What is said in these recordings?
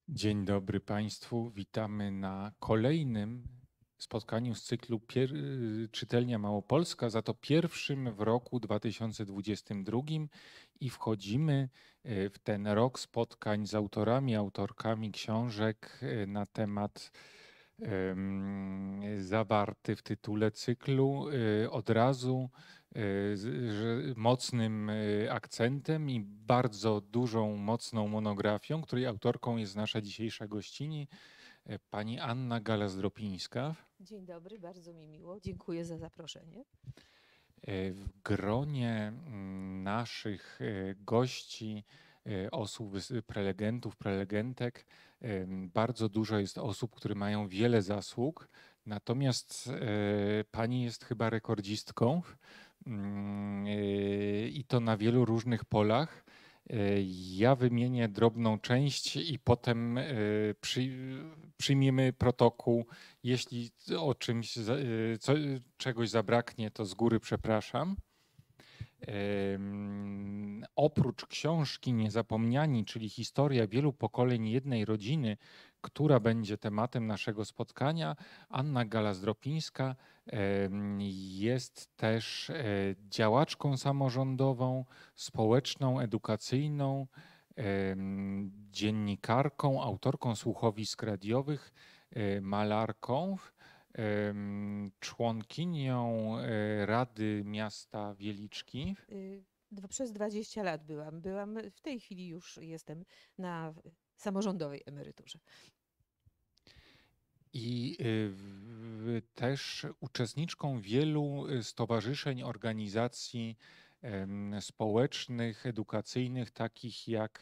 Dzień dobry Państwu. Witamy na kolejnym spotkaniu z cyklu Czytelnia Małopolska, za to pierwszym w roku 2022 i wchodzimy w ten rok spotkań z autorami, autorkami książek na temat zawarty w tytule cyklu od razu mocnym akcentem i bardzo dużą, mocną monografią, której autorką jest nasza dzisiejsza gościni, pani Anna Gala-Zdropińska. Dzień dobry, bardzo mi miło. Dziękuję za zaproszenie. W gronie naszych gości, osób, prelegentów, prelegentek, bardzo dużo jest osób, które mają wiele zasług, natomiast pani jest chyba rekordzistką i to na wielu różnych polach. Ja wymienię drobną część i potem przyjmiemy protokół. Jeśli o czymś, czegoś zabraknie, to z góry przepraszam. Oprócz książki Niezapomniani, czyli historia wielu pokoleń jednej rodziny, która będzie tematem naszego spotkania, Anna Gala-Zdropińska jest też działaczką samorządową, społeczną, edukacyjną, dziennikarką, autorką słuchowisk radiowych, malarką, członkinią Rady Miasta Wieliczki. Przez 20 lat byłam. W tej chwili już jestem na samorządowej emeryturze. I też uczestniczką wielu stowarzyszeń, organizacji społecznych, edukacyjnych, takich jak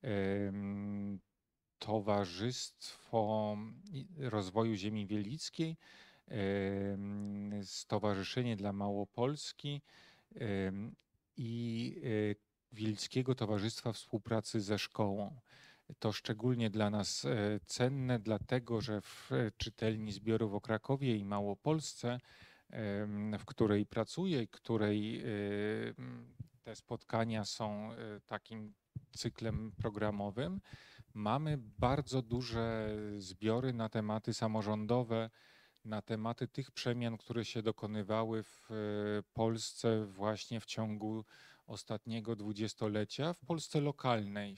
Towarzystwo Rozwoju Ziemi Wielickiej, Stowarzyszenie dla Małopolski i Wielkiego Towarzystwa Współpracy ze Szkołą. To szczególnie dla nas cenne, dlatego że w czytelni zbiorów o Krakowie i Małopolsce, w której pracuję, której te spotkania są takim cyklem programowym, mamy bardzo duże zbiory na tematy samorządowe, na tematy tych przemian, które się dokonywały w Polsce właśnie w ciągu ostatniego dwudziestolecia, w Polsce lokalnej.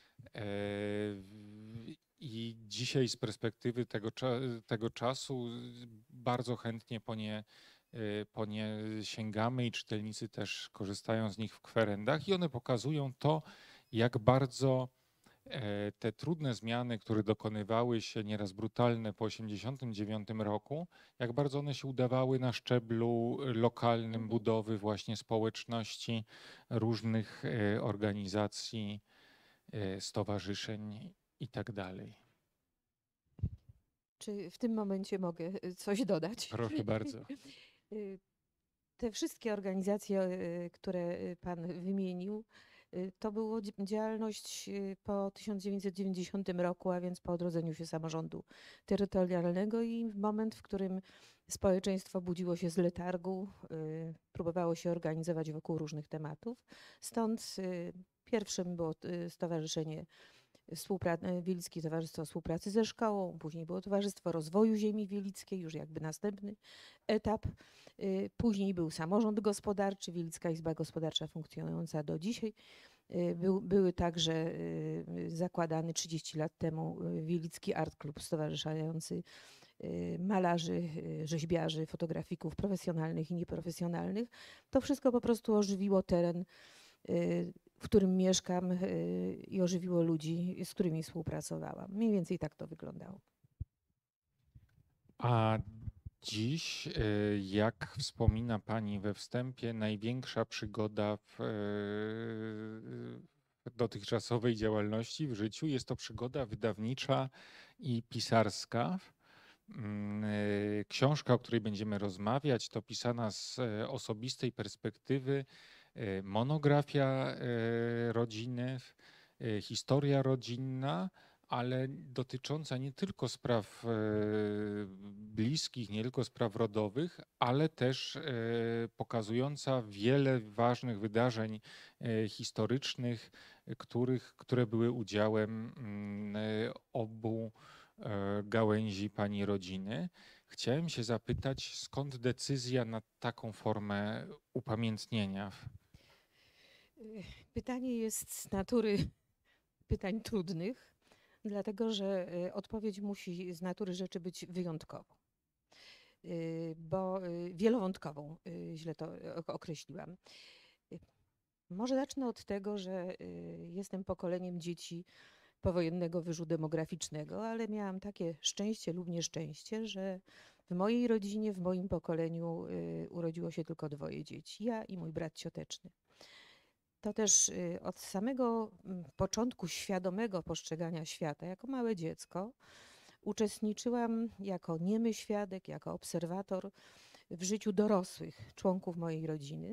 I dzisiaj z perspektywy tego czasu bardzo chętnie po nie sięgamy i czytelnicy też korzystają z nich w kwerendach i one pokazują to, jak bardzo te trudne zmiany, które dokonywały się nieraz brutalne po 1989 roku, jak bardzo one się udawały na szczeblu lokalnym budowy właśnie społeczności, różnych organizacji, stowarzyszeń i tak dalej. Czy w tym momencie mogę coś dodać? Proszę bardzo. Te wszystkie organizacje, które pan wymienił, to była działalność po 1990 roku, a więc po odrodzeniu się samorządu terytorialnego i w moment, w którym społeczeństwo budziło się z letargu, próbowało się organizować wokół różnych tematów. Stąd pierwszym było Stowarzyszenie Wielickie Towarzystwo Współpracy ze Szkołą, później było Towarzystwo Rozwoju Ziemi Wielickiej, już jakby następny etap. Później był samorząd gospodarczy, Wielicka Izba Gospodarcza funkcjonująca do dzisiaj. Były także zakładany 30 lat temu Wielicki Art Club stowarzyszający malarzy, rzeźbiarzy, fotografików profesjonalnych i nieprofesjonalnych. To wszystko po prostu ożywiło teren, w którym mieszkam i ożywiło ludzi, z którymi współpracowałam. Mniej więcej tak to wyglądało. A dziś, jak wspomina pani we wstępie, największa przygoda w dotychczasowej działalności w życiu jest to przygoda wydawnicza i pisarska. Książka, o której będziemy rozmawiać, to pisana z osobistej perspektywy monografia rodziny, historia rodzinna, ale dotycząca nie tylko spraw bliskich, nie tylko spraw rodowych, ale też pokazująca wiele ważnych wydarzeń historycznych które były udziałem obu gałęzi pani rodziny. Chciałem się zapytać, skąd decyzja na taką formę upamiętnienia? Pytanie jest z natury pytań trudnych, dlatego że odpowiedź musi z natury rzeczy być wyjątkowa, bo wielowątkową, źle to określiłam. Może zacznę od tego, że jestem pokoleniem dzieci powojennego wyżu demograficznego, ale miałam takie szczęście lub nieszczęście, że w mojej rodzinie, w moim pokoleniu urodziło się tylko 2 dzieci, ja i mój brat cioteczny. To też od samego początku świadomego postrzegania świata, jako małe dziecko, uczestniczyłam jako niemy świadek, jako obserwator w życiu dorosłych członków mojej rodziny.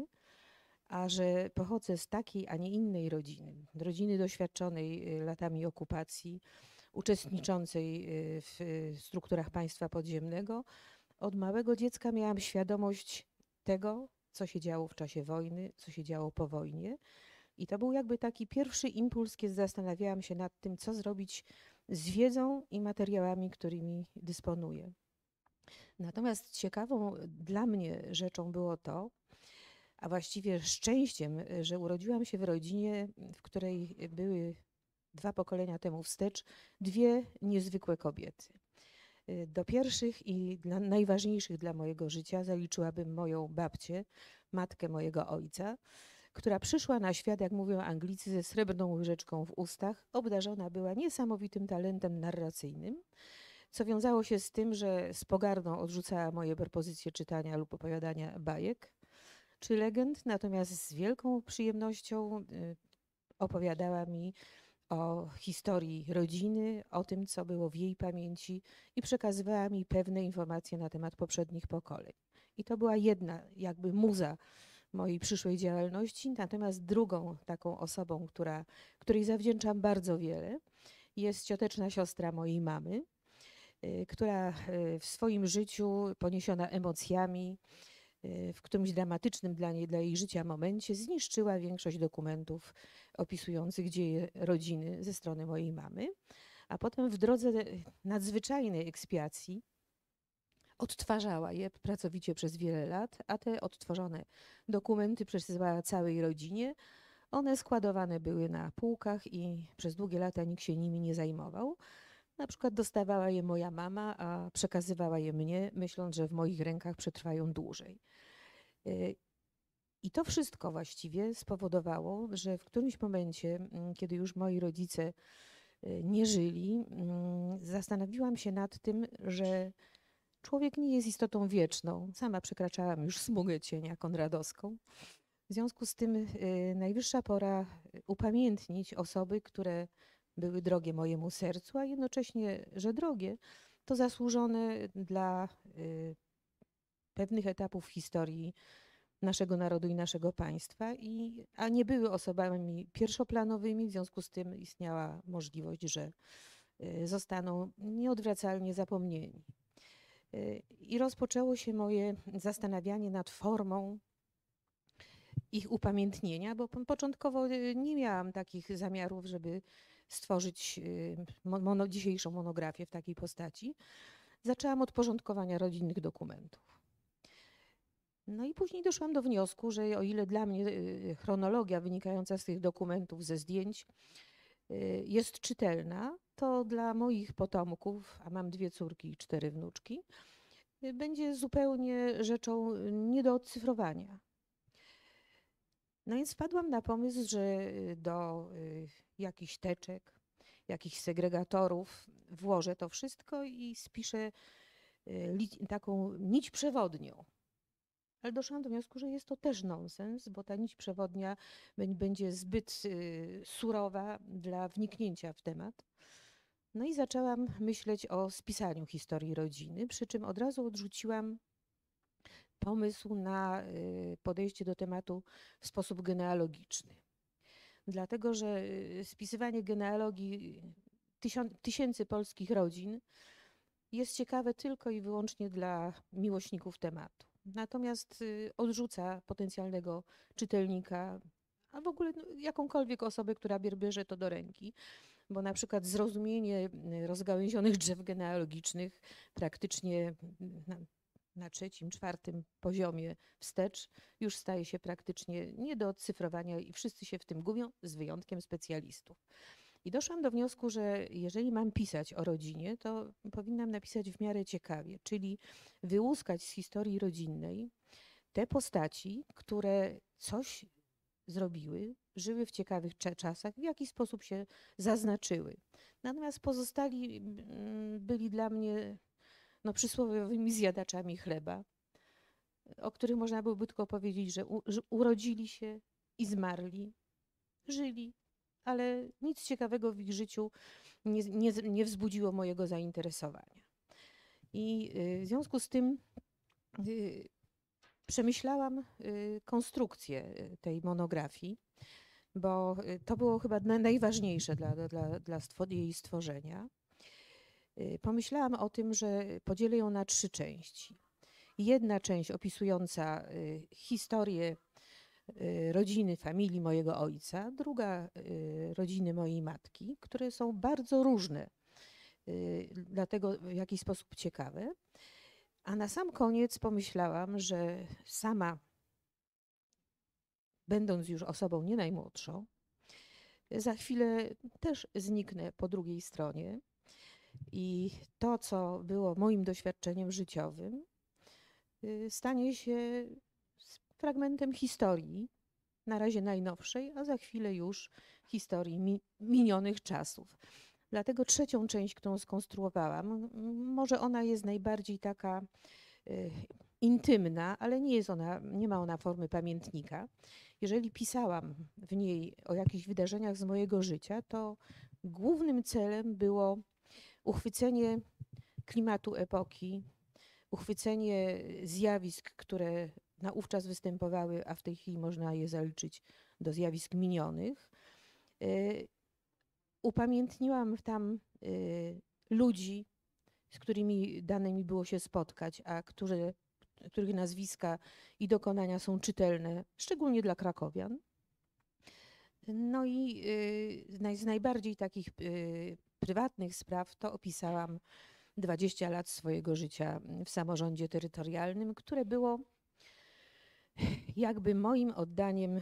A że pochodzę z takiej, a nie innej rodziny doświadczonej latami okupacji, uczestniczącej w strukturach państwa podziemnego, od małego dziecka miałam świadomość tego, co się działo w czasie wojny, co się działo po wojnie. I to był jakby taki pierwszy impuls, kiedy zastanawiałam się nad tym, co zrobić z wiedzą i materiałami, którymi dysponuję. Natomiast ciekawą dla mnie rzeczą było to, a właściwie szczęściem, że urodziłam się w rodzinie, w której były 2 pokolenia temu wstecz 2 niezwykłe kobiety. Do pierwszych i najważniejszych dla mojego życia zaliczyłabym moją babcię, matkę mojego ojca, która przyszła na świat, jak mówią Anglicy, ze srebrną łyżeczką w ustach. Obdarzona była niesamowitym talentem narracyjnym, co wiązało się z tym, że z pogardą odrzucała moje propozycje czytania lub opowiadania bajek czy legend, natomiast z wielką przyjemnością opowiadała mi o historii rodziny, o tym, co było w jej pamięci i przekazywała mi pewne informacje na temat poprzednich pokoleń. I to była jedna jakby muza mojej przyszłej działalności, natomiast drugą taką osobą, której zawdzięczam bardzo wiele, jest cioteczna siostra mojej mamy, która w swoim życiu, poniesiona emocjami, w którymś dramatycznym dla niej, dla jej życia momencie zniszczyła większość dokumentów opisujących dzieje rodziny ze strony mojej mamy, a potem w drodze nadzwyczajnej ekspiacji odtwarzała je pracowicie przez wiele lat, a te odtworzone dokumenty przesyłała całej rodzinie. One składowane były na półkach i przez długie lata nikt się nimi nie zajmował. Na przykład dostawała je moja mama, a przekazywała je mnie, myśląc, że w moich rękach przetrwają dłużej. I to wszystko właściwie spowodowało, że w którymś momencie, kiedy już moi rodzice nie żyli, zastanowiłam się nad tym, że człowiek nie jest istotą wieczną. Sama przekraczałam już smugę cienia konradowską. W związku z tym najwyższa pora upamiętnić osoby, które były drogie mojemu sercu, a jednocześnie, że drogie, to zasłużone dla pewnych etapów historii naszego narodu i naszego państwa, a nie były osobami pierwszoplanowymi, w związku z tym istniała możliwość, że zostaną nieodwracalnie zapomnieni. I rozpoczęło się moje zastanawianie nad formą ich upamiętnienia, bo początkowo nie miałam takich zamiarów, żeby stworzyć dzisiejszą monografię w takiej postaci. Zaczęłam od porządkowania rodzinnych dokumentów. No i później doszłam do wniosku, że o ile dla mnie chronologia wynikająca z tych dokumentów, ze zdjęć jest czytelna, to dla moich potomków, a mam 2 córki i 4 wnuczki, będzie zupełnie rzeczą nie do odcyfrowania. No więc wpadłam na pomysł, że do jakichś teczek, jakichś segregatorów włożę to wszystko i spiszę taką nić przewodnią. Ale doszłam do wniosku, że jest to też nonsens, bo ta nić przewodnia będzie zbyt surowa dla wniknięcia w temat. No i zaczęłam myśleć o spisaniu historii rodziny, przy czym od razu odrzuciłam pomysł na podejście do tematu w sposób genealogiczny. Dlatego, że spisywanie genealogii tysięcy polskich rodzin jest ciekawe tylko i wyłącznie dla miłośników tematu. Natomiast odrzuca potencjalnego czytelnika a w ogóle no, jakąkolwiek osobę, która bierze to do ręki, bo na przykład zrozumienie rozgałęzionych drzew genealogicznych praktycznie na trzecim, czwartym poziomie wstecz już staje się praktycznie nie do odcyfrowania i wszyscy się w tym gubią, z wyjątkiem specjalistów. I doszłam do wniosku, że jeżeli mam pisać o rodzinie, to powinnam napisać w miarę ciekawie, czyli wyłuskać z historii rodzinnej te postaci, które coś zrobiły, żyły w ciekawych czasach, w jaki sposób się zaznaczyły. Natomiast pozostali byli dla mnie no, przysłowiowymi zjadaczami chleba, o których można byłoby tylko powiedzieć, że urodzili się i zmarli, żyli, ale nic ciekawego w ich życiu nie wzbudziło mojego zainteresowania. I w związku z tym przemyślałam konstrukcję tej monografii, bo to było chyba najważniejsze dla jej stworzenia. Pomyślałam o tym, że podzielę ją na 3 części. Jedna część opisująca historię rodziny, familii mojego ojca, druga rodziny mojej matki, które są bardzo różne, dlatego w jakiś sposób ciekawe. A na sam koniec pomyślałam, że sama, będąc już osobą nie najmłodszą, za chwilę też zniknę po drugiej stronie i to, co było moim doświadczeniem życiowym, stanie się fragmentem historii, na razie najnowszej, a za chwilę już historii minionych czasów. Dlatego trzecią część, którą skonstruowałam, może ona jest najbardziej taka intymna, ale nie ma ona formy pamiętnika. Jeżeli pisałam w niej o jakichś wydarzeniach z mojego życia, to głównym celem było uchwycenie klimatu epoki, uchwycenie zjawisk, które naówczas występowały, a w tej chwili można je zaliczyć do zjawisk minionych. Upamiętniłam tam ludzi, z którymi dane mi było się spotkać, a których nazwiska i dokonania są czytelne, szczególnie dla krakowian. No i z najbardziej takich prywatnych spraw to opisałam 20 lat swojego życia w samorządzie terytorialnym, które było jakby moim oddaniem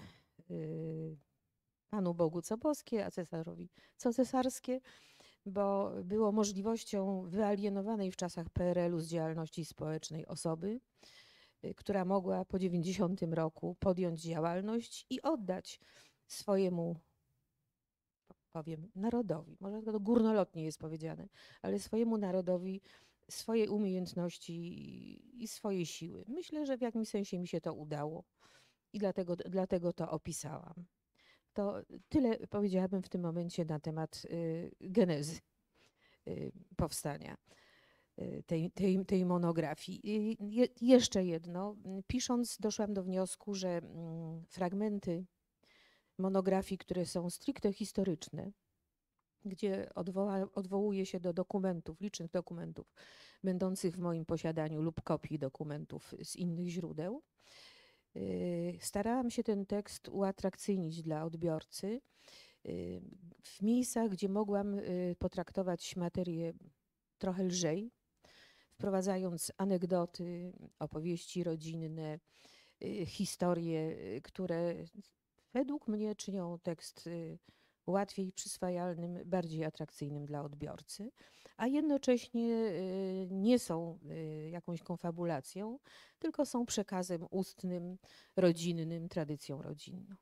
Panu Bogu co boskie, a cesarowi co cesarskie, bo było możliwością wyalienowanej w czasach PRL-u z działalności społecznej osoby, która mogła po 90 roku podjąć działalność i oddać swojemu, powiem, narodowi, może to górnolotnie jest powiedziane, ale swojemu narodowi swoje umiejętności i swoje siły. Myślę, że w jakimś sensie mi się to udało i dlatego to opisałam. To tyle powiedziałabym w tym momencie na temat genezy powstania tej monografii. Jeszcze jedno. Pisząc, doszłam do wniosku, że fragmenty monografii, które są stricte historyczne, gdzie odwołuje się do dokumentów, licznych dokumentów będących w moim posiadaniu lub kopii dokumentów z innych źródeł, starałam się ten tekst uatrakcyjnić dla odbiorcy w miejscach, gdzie mogłam potraktować materię trochę lżej, wprowadzając anegdoty, opowieści rodzinne, historie, które według mnie czynią tekst łatwiej przyswajalnym, bardziej atrakcyjnym dla odbiorcy, a jednocześnie nie są jakąś konfabulacją, tylko są przekazem ustnym, rodzinnym, tradycją rodzinną.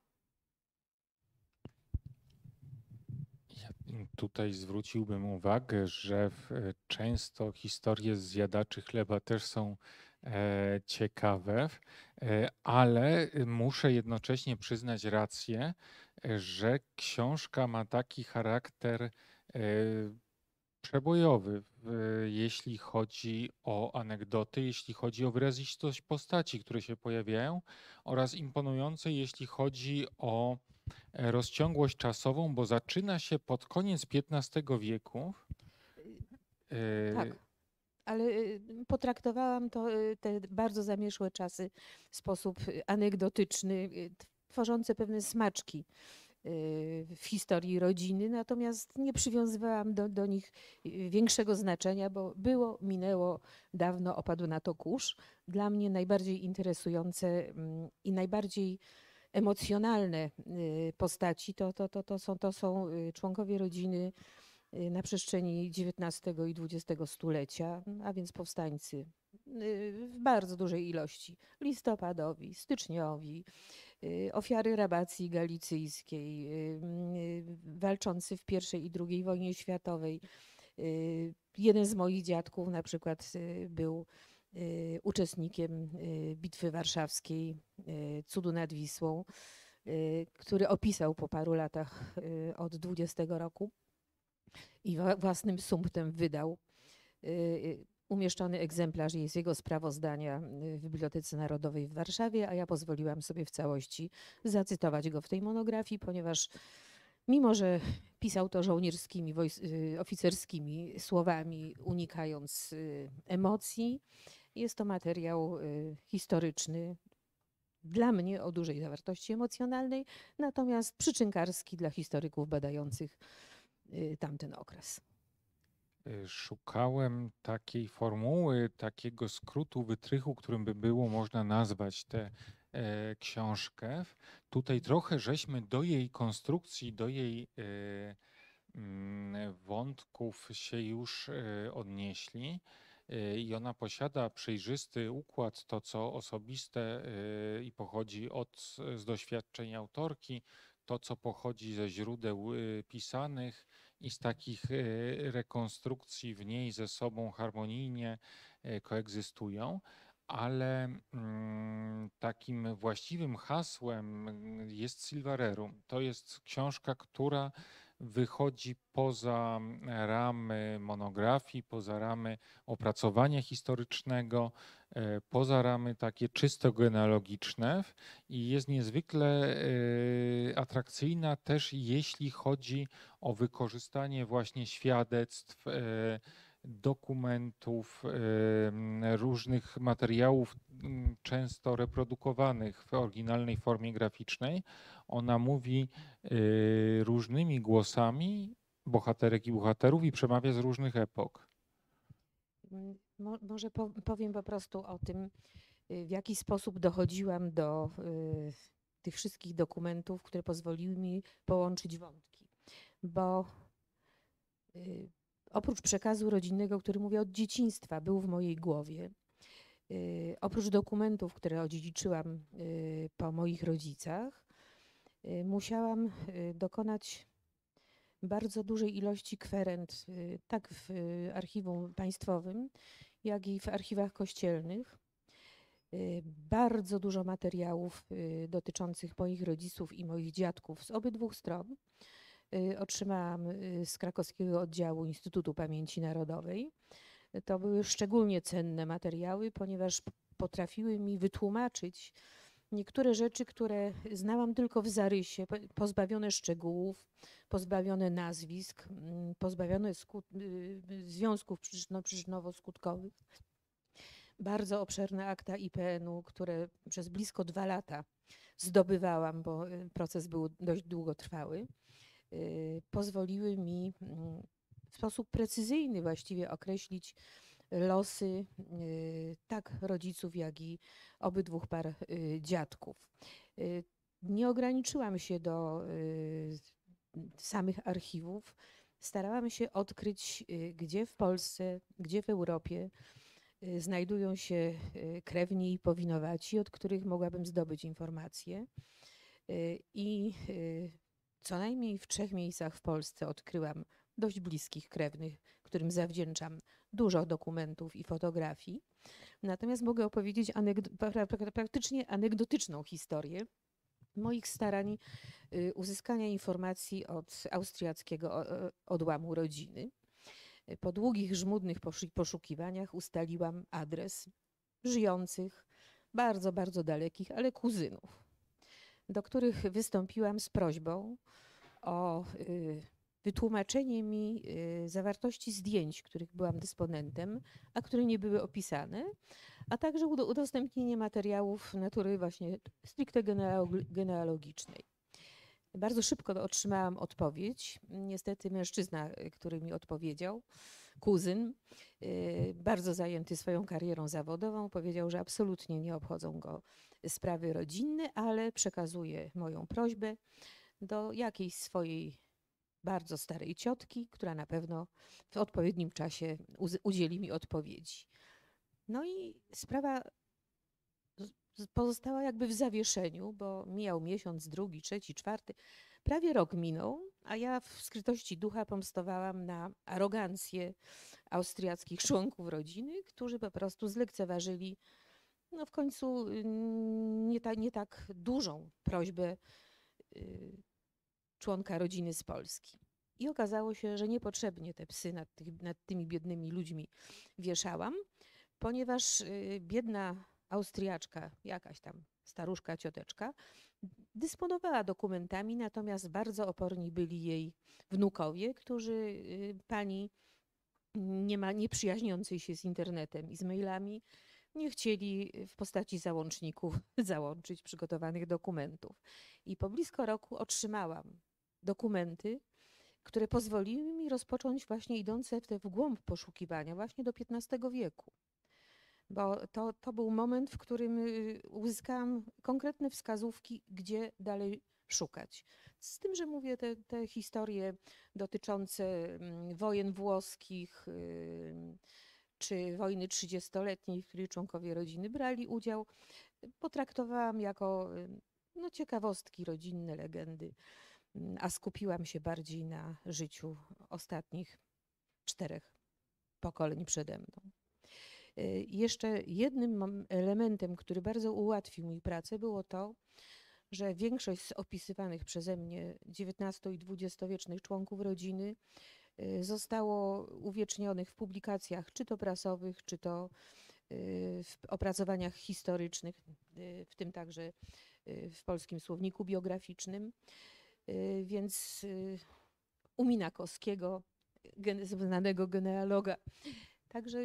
Ja tutaj zwróciłbym uwagę, że często historie z zjadaczy chleba też są ciekawe, ale muszę jednocześnie przyznać rację, że książka ma taki charakter przebojowy, jeśli chodzi o anegdoty, jeśli chodzi o wyrazistość postaci, które się pojawiają, oraz imponujące, jeśli chodzi o rozciągłość czasową, bo zaczyna się pod koniec XV wieku. Tak, ale potraktowałam te bardzo zamierzchłe czasy w sposób anegdotyczny. tworzące pewne smaczki w historii rodziny, natomiast nie przywiązywałam do nich większego znaczenia, bo było, minęło, dawno opadł na to kurz. Dla mnie najbardziej interesujące i najbardziej emocjonalne postaci to są członkowie rodziny na przestrzeni XIX i XX stulecia, a więc powstańcy w bardzo dużej ilości. Listopadowi, styczniowi, ofiary rabacji galicyjskiej, walczący w I i II wojnie światowej. Jeden z moich dziadków na przykład był uczestnikiem Bitwy Warszawskiej, Cudu nad Wisłą, który opisał po paru latach od 20 roku i własnym sumptem wydał. Umieszczony egzemplarz jest jego sprawozdania w Bibliotece Narodowej w Warszawie, a ja pozwoliłam sobie w całości zacytować go w tej monografii, ponieważ mimo że pisał to żołnierskimi, oficerskimi słowami, unikając emocji, jest to materiał historyczny, dla mnie o dużej zawartości emocjonalnej, natomiast przyczynkarski dla historyków badających tamten okres. Szukałem takiej formuły, takiego skrótu, wytrychu, którym by było można nazwać tę książkę. Tutaj trochę żeśmy do jej konstrukcji, do jej wątków się już odnieśli. I ona posiada przejrzysty układ, to co osobiste i pochodzi z doświadczeń autorki, to co pochodzi ze źródeł pisanych i z takich rekonstrukcji w niej ze sobą harmonijnie koegzystują, ale takim właściwym hasłem jest Silvarerum. To jest książka, która wychodzi poza ramy monografii, poza ramy opracowania historycznego, poza ramy takie czysto genealogiczne i jest niezwykle atrakcyjna też jeśli chodzi o wykorzystanie właśnie świadectw, dokumentów, różnych materiałów, często reprodukowanych w oryginalnej formie graficznej. Ona mówi różnymi głosami bohaterek i bohaterów i przemawia z różnych epok. Może powiem po prostu o tym, w jaki sposób dochodziłam do tych wszystkich dokumentów, które pozwoliły mi połączyć wątki. Bo oprócz przekazu rodzinnego, który mówię od dzieciństwa, był w mojej głowie, oprócz dokumentów, które odziedziczyłam po moich rodzicach, musiałam dokonać bardzo dużej ilości kwerend, tak w archiwum państwowym, jak i w archiwach kościelnych. Bardzo dużo materiałów dotyczących moich rodziców i moich dziadków z obydwu stron otrzymałam z krakowskiego oddziału Instytutu Pamięci Narodowej. To były szczególnie cenne materiały, ponieważ potrafiły mi wytłumaczyć niektóre rzeczy, które znałam tylko w zarysie, pozbawione szczegółów, pozbawione nazwisk, pozbawione związków przyczynowo-skutkowych. Bardzo obszerne akta IPN-u, które przez blisko 2 lata zdobywałam, bo proces był dość długotrwały, pozwoliły mi w sposób precyzyjny właściwie określić losy tak rodziców, jak i obydwu par dziadków. Nie ograniczyłam się do samych archiwów. Starałam się odkryć, gdzie w Polsce, gdzie w Europie znajdują się krewni i powinowaci, od których mogłabym zdobyć informacje. I co najmniej w 3 miejscach w Polsce odkryłam dość bliskich krewnych, którym zawdzięczam dużo dokumentów i fotografii. Natomiast mogę opowiedzieć praktycznie anegdotyczną historię moich starań uzyskania informacji od austriackiego odłamu rodziny. Po długich, żmudnych poszukiwaniach ustaliłam adres żyjących, bardzo, bardzo dalekich, ale kuzynów, do których wystąpiłam z prośbą o wytłumaczenie mi zawartości zdjęć, których byłam dysponentem, a które nie były opisane, a także udostępnienie materiałów natury właśnie stricte genealogicznej. Bardzo szybko otrzymałam odpowiedź. Niestety mężczyzna, który mi odpowiedział, kuzyn, bardzo zajęty swoją karierą zawodową, powiedział, że absolutnie nie obchodzą go sprawy rodzinne, ale przekazuje moją prośbę do jakiejś swojej bardzo starej ciotki, która na pewno w odpowiednim czasie udzieli mi odpowiedzi. No i sprawa pozostała jakby w zawieszeniu, bo mijał miesiąc, drugi, trzeci, czwarty. Prawie rok minął, a ja w skrytości ducha pomstowałam na arogancję austriackich członków rodziny, którzy po prostu zlekceważyli no w końcu nie tak dużą prośbę członka rodziny z Polski. I okazało się, że niepotrzebnie te psy nad tymi biednymi ludźmi wieszałam, ponieważ biedna Austriaczka, jakaś tam staruszka, cioteczka, dysponowała dokumentami, natomiast bardzo oporni byli jej wnukowie, którzy pani nie przyjaźniącej się z internetem i z mailami nie chcieli w postaci załączników załączyć przygotowanych dokumentów. I po blisko roku otrzymałam dokumenty, które pozwoliły mi rozpocząć właśnie idące w głąb poszukiwania właśnie do XV wieku. Bo to był moment, w którym uzyskałam konkretne wskazówki, gdzie dalej szukać. Z tym, że mówię te historie dotyczące wojen włoskich czy wojny 30-letniej, w której członkowie rodziny brali udział, potraktowałam jako no, ciekawostki rodzinne, legendy, a skupiłam się bardziej na życiu ostatnich 4 pokoleń przede mną. Jeszcze jednym elementem, który bardzo ułatwił mi pracę, było to, że większość z opisywanych przeze mnie XIX i XX-wiecznych członków rodziny zostało uwiecznionych w publikacjach, czy to prasowych, czy to w opracowaniach historycznych, w tym także w Polskim Słowniku Biograficznym. Więc u Minakowskiego, znanego genealoga. Także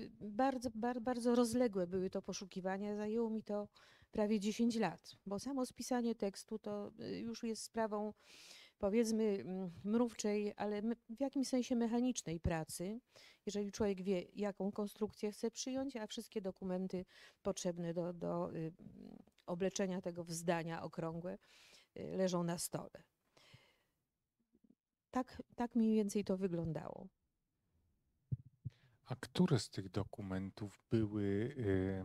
bardzo rozległe były to poszukiwania. Zajęło mi to prawie 10 lat, bo samo spisanie tekstu to już jest sprawą, powiedzmy, mrówczej, ale w jakimś sensie mechanicznej pracy, jeżeli człowiek wie, jaką konstrukcję chce przyjąć, a wszystkie dokumenty potrzebne do obleczenia tego w zdania okrągłe leżą na stole. Tak mniej więcej to wyglądało. A które z tych dokumentów były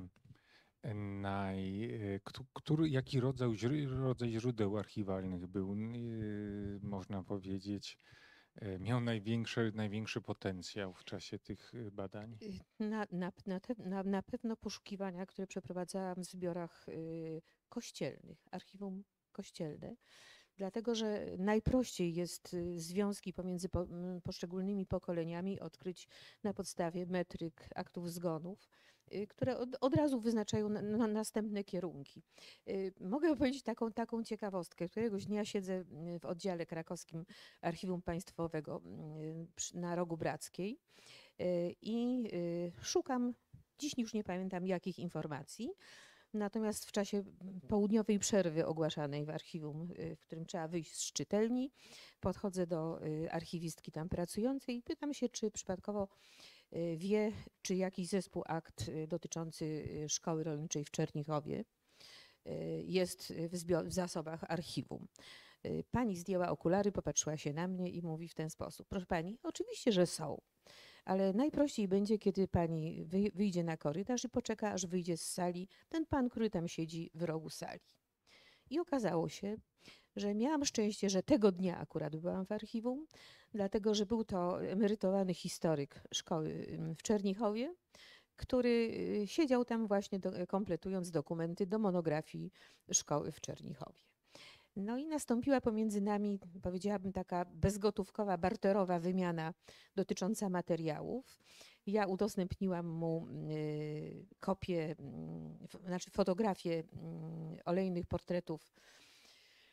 jaki rodzaj źródeł archiwalnych był, można powiedzieć, miał największy potencjał w czasie tych badań? Na pewno poszukiwania, które przeprowadzałam w zbiorach kościelnych, archiwum kościelne, dlatego że najprościej jest związki pomiędzy poszczególnymi pokoleniami odkryć na podstawie metryk, aktów zgonów, które od razu wyznaczają następne kierunki. Mogę opowiedzieć taką ciekawostkę. Któregoś dnia siedzę w oddziale krakowskim Archiwum Państwowego na Rogu Brackiej i szukam, dziś już nie pamiętam jakich informacji, natomiast w czasie południowej przerwy ogłaszanej w archiwum, w którym trzeba wyjść z czytelni, podchodzę do archiwistki tam pracującej i pytam się, czy przypadkowo wie, czy jakiś zespół akt dotyczący szkoły rolniczej w Czernichowie jest w zasobach archiwum. Pani zdjęła okulary, popatrzyła się na mnie i mówi w ten sposób: proszę pani, oczywiście, że są, ale najprościej będzie, kiedy pani wyjdzie na korytarz i poczeka, aż wyjdzie z sali ten pan, który tam siedzi w rogu sali. I okazało się, że miałam szczęście, że tego dnia akurat byłam w archiwum, dlatego że był to emerytowany historyk szkoły w Czernichowie, który siedział tam właśnie kompletując dokumenty do monografii szkoły w Czernichowie. No i nastąpiła pomiędzy nami, powiedziałabym, taka bezgotówkowa, barterowa wymiana dotycząca materiałów. Ja udostępniłam mu kopię, znaczy fotografię olejnych portretów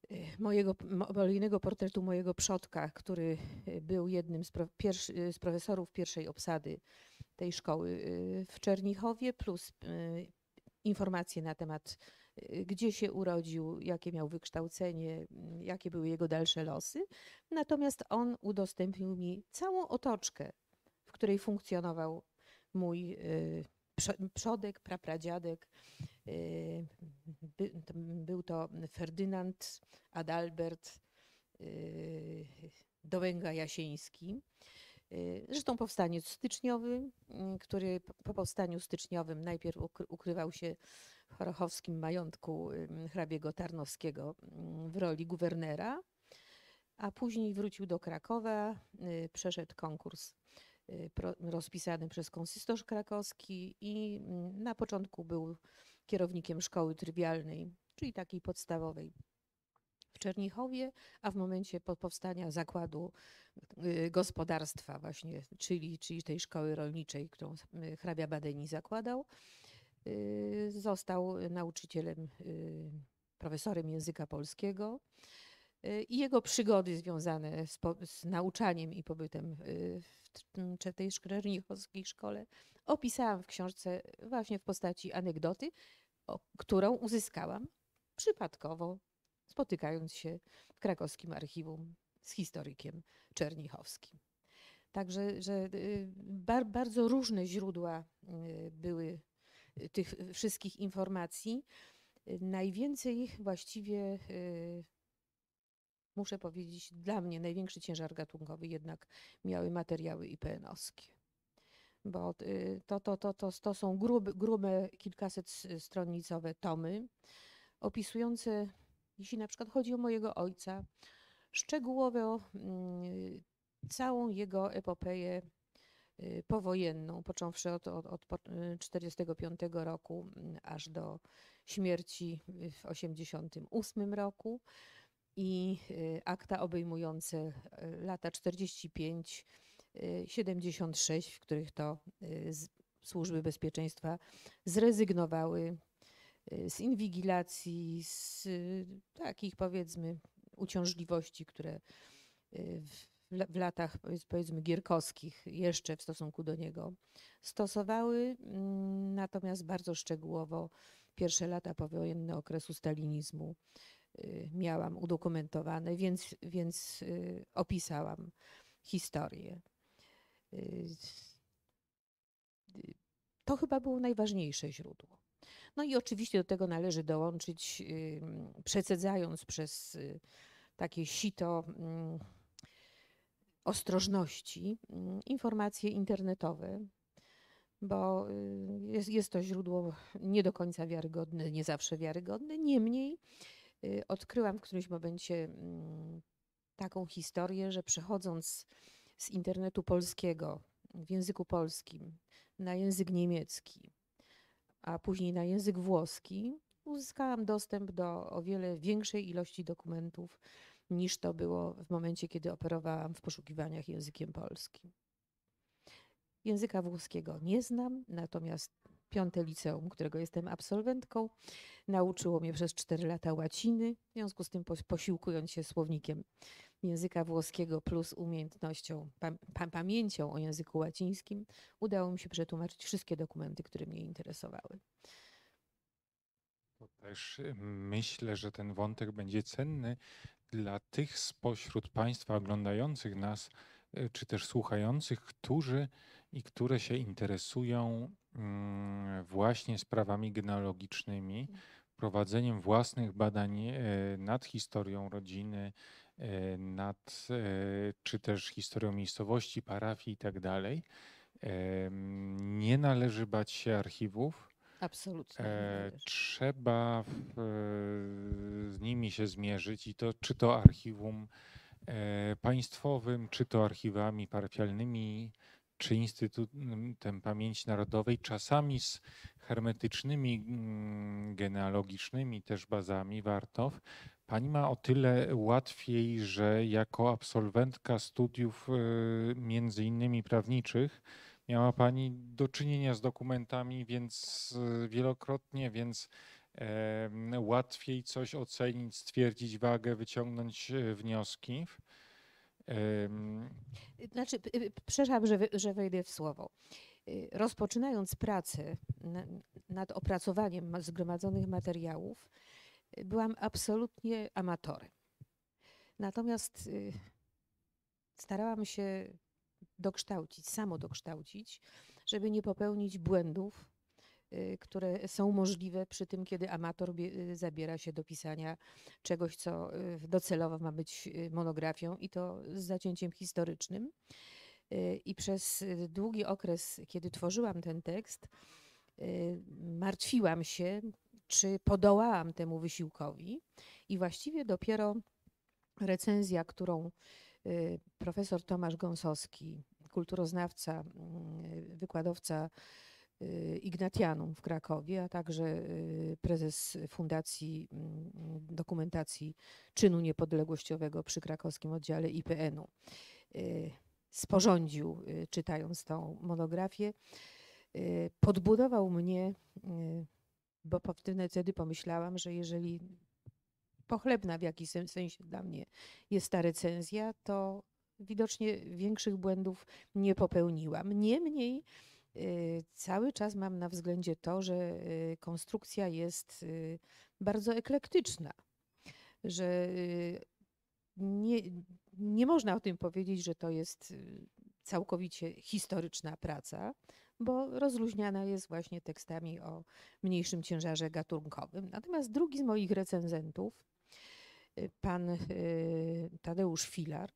Oliejnego portretu mojego przodka, który był jednym z profesorów pierwszej obsady tej szkoły w Czernichowie, plus informacje na temat, gdzie się urodził, jakie miał wykształcenie, jakie były jego dalsze losy. Natomiast on udostępnił mi całą otoczkę, w której funkcjonował mój przodek, prapradziadek. Był to Ferdynand Adalbert Dołęga-Jasieński. Zresztą powstaniec styczniowy, który po powstaniu styczniowym najpierw ukrywał się w chorochowskim majątku hrabiego Tarnowskiego w roli guwernera, a później wrócił do Krakowa, przeszedł konkurs rozpisany przez konsystorz krakowski i na początku był kierownikiem szkoły trywialnej, czyli takiej podstawowej w Czernichowie, a w momencie powstania zakładu gospodarstwa właśnie, czyli tej szkoły rolniczej, którą hrabia Badeni zakładał, został nauczycielem, profesorem języka polskiego. I jego przygody związane z nauczaniem i pobytem w tej czernichowskiej szkole opisałam w książce właśnie w postaci anegdoty, którą uzyskałam przypadkowo, spotykając się w krakowskim archiwum z historykiem czernichowskim. Także że bardzo różne źródła były tych wszystkich informacji. Najwięcej właściwie, muszę powiedzieć, dla mnie największy ciężar gatunkowy jednak miały materiały IPN-owskie. Bo to są grube kilkasetstronicowe tomy opisujące, jeśli na przykład chodzi o mojego ojca, szczegółowo całą jego epopeję powojenną, począwszy od 1945 roku aż do śmierci w 1988 roku i akta obejmujące lata 45-76, w których to służby bezpieczeństwa zrezygnowały z inwigilacji, z takich, powiedzmy, uciążliwości, które w latach, powiedzmy, gierkowskich jeszcze w stosunku do niego stosowały, natomiast bardzo szczegółowo pierwsze lata powojenne okresu stalinizmu miałam udokumentowane, więc opisałam historię. To chyba było najważniejsze źródło. No i oczywiście do tego należy dołączyć, przecedzając przez takie sito ostrożności, informacje internetowe, bo jest to źródło nie do końca wiarygodne, nie zawsze wiarygodne. Niemniej odkryłam w którymś momencie taką historię, że przechodząc z internetu polskiego w języku polskim na język niemiecki, a później na język włoski, uzyskałam dostęp do o wiele większej ilości dokumentów, niż to było w momencie, kiedy operowałam w poszukiwaniach językiem polskim. Języka włoskiego nie znam, natomiast 5. liceum, którego jestem absolwentką, nauczyło mnie przez 4 lata łaciny. W związku z tym, posiłkując się słownikiem języka włoskiego plus umiejętnością, pamięcią o języku łacińskim, udało mi się przetłumaczyć wszystkie dokumenty, które mnie interesowały. To też myślę, że ten wątek będzie cenny dla tych spośród Państwa oglądających nas, czy też słuchających, którzy i które się interesują właśnie sprawami genealogicznymi, prowadzeniem własnych badań nad historią rodziny, nad czy też historią miejscowości, parafii i tak dalej. Nie należy bać się archiwów. Absolutnie nie należy. Trzeba z nimi się zmierzyć i to czy to archiwum państwowym, czy to archiwami parafialnymi, czy Instytutem Pamięci Narodowej, czasami z hermetycznymi, genealogicznymi też bazami warto. Pani ma o tyle łatwiej, że jako absolwentka studiów między innymi prawniczych miała Pani do czynienia z dokumentami, więc wielokrotnie, więc łatwiej coś ocenić, stwierdzić wagę, wyciągnąć wnioski. Znaczy, przepraszam, że wejdę w słowo. Rozpoczynając pracę nad opracowaniem zgromadzonych materiałów, byłam absolutnie amatorem. Natomiast starałam się samodokształcić, żeby nie popełnić błędów, które są możliwe przy tym, kiedy amator zabiera się do pisania czegoś, co docelowo ma być monografią i to z zacięciem historycznym. I przez długi okres, kiedy tworzyłam ten tekst, martwiłam się, czy podołałam temu wysiłkowi i właściwie dopiero recenzja, którą profesor Tomasz Gąsowski, kulturoznawca, wykładowca Ignatianum w Krakowie, a także prezes Fundacji Dokumentacji Czynu Niepodległościowego przy krakowskim oddziale IPN-u, sporządził, czytając tą monografię, podbudował mnie, bo wtedy pomyślałam, że jeżeli pochlebna w jakimś sensie dla mnie jest ta recenzja, to widocznie większych błędów nie popełniłam. Niemniej cały czas mam na względzie to, że konstrukcja jest bardzo eklektyczna, że nie można o tym powiedzieć, że to jest całkowicie historyczna praca, bo rozluźniana jest właśnie tekstami o mniejszym ciężarze gatunkowym. Natomiast drugi z moich recenzentów, pan Tadeusz Filar,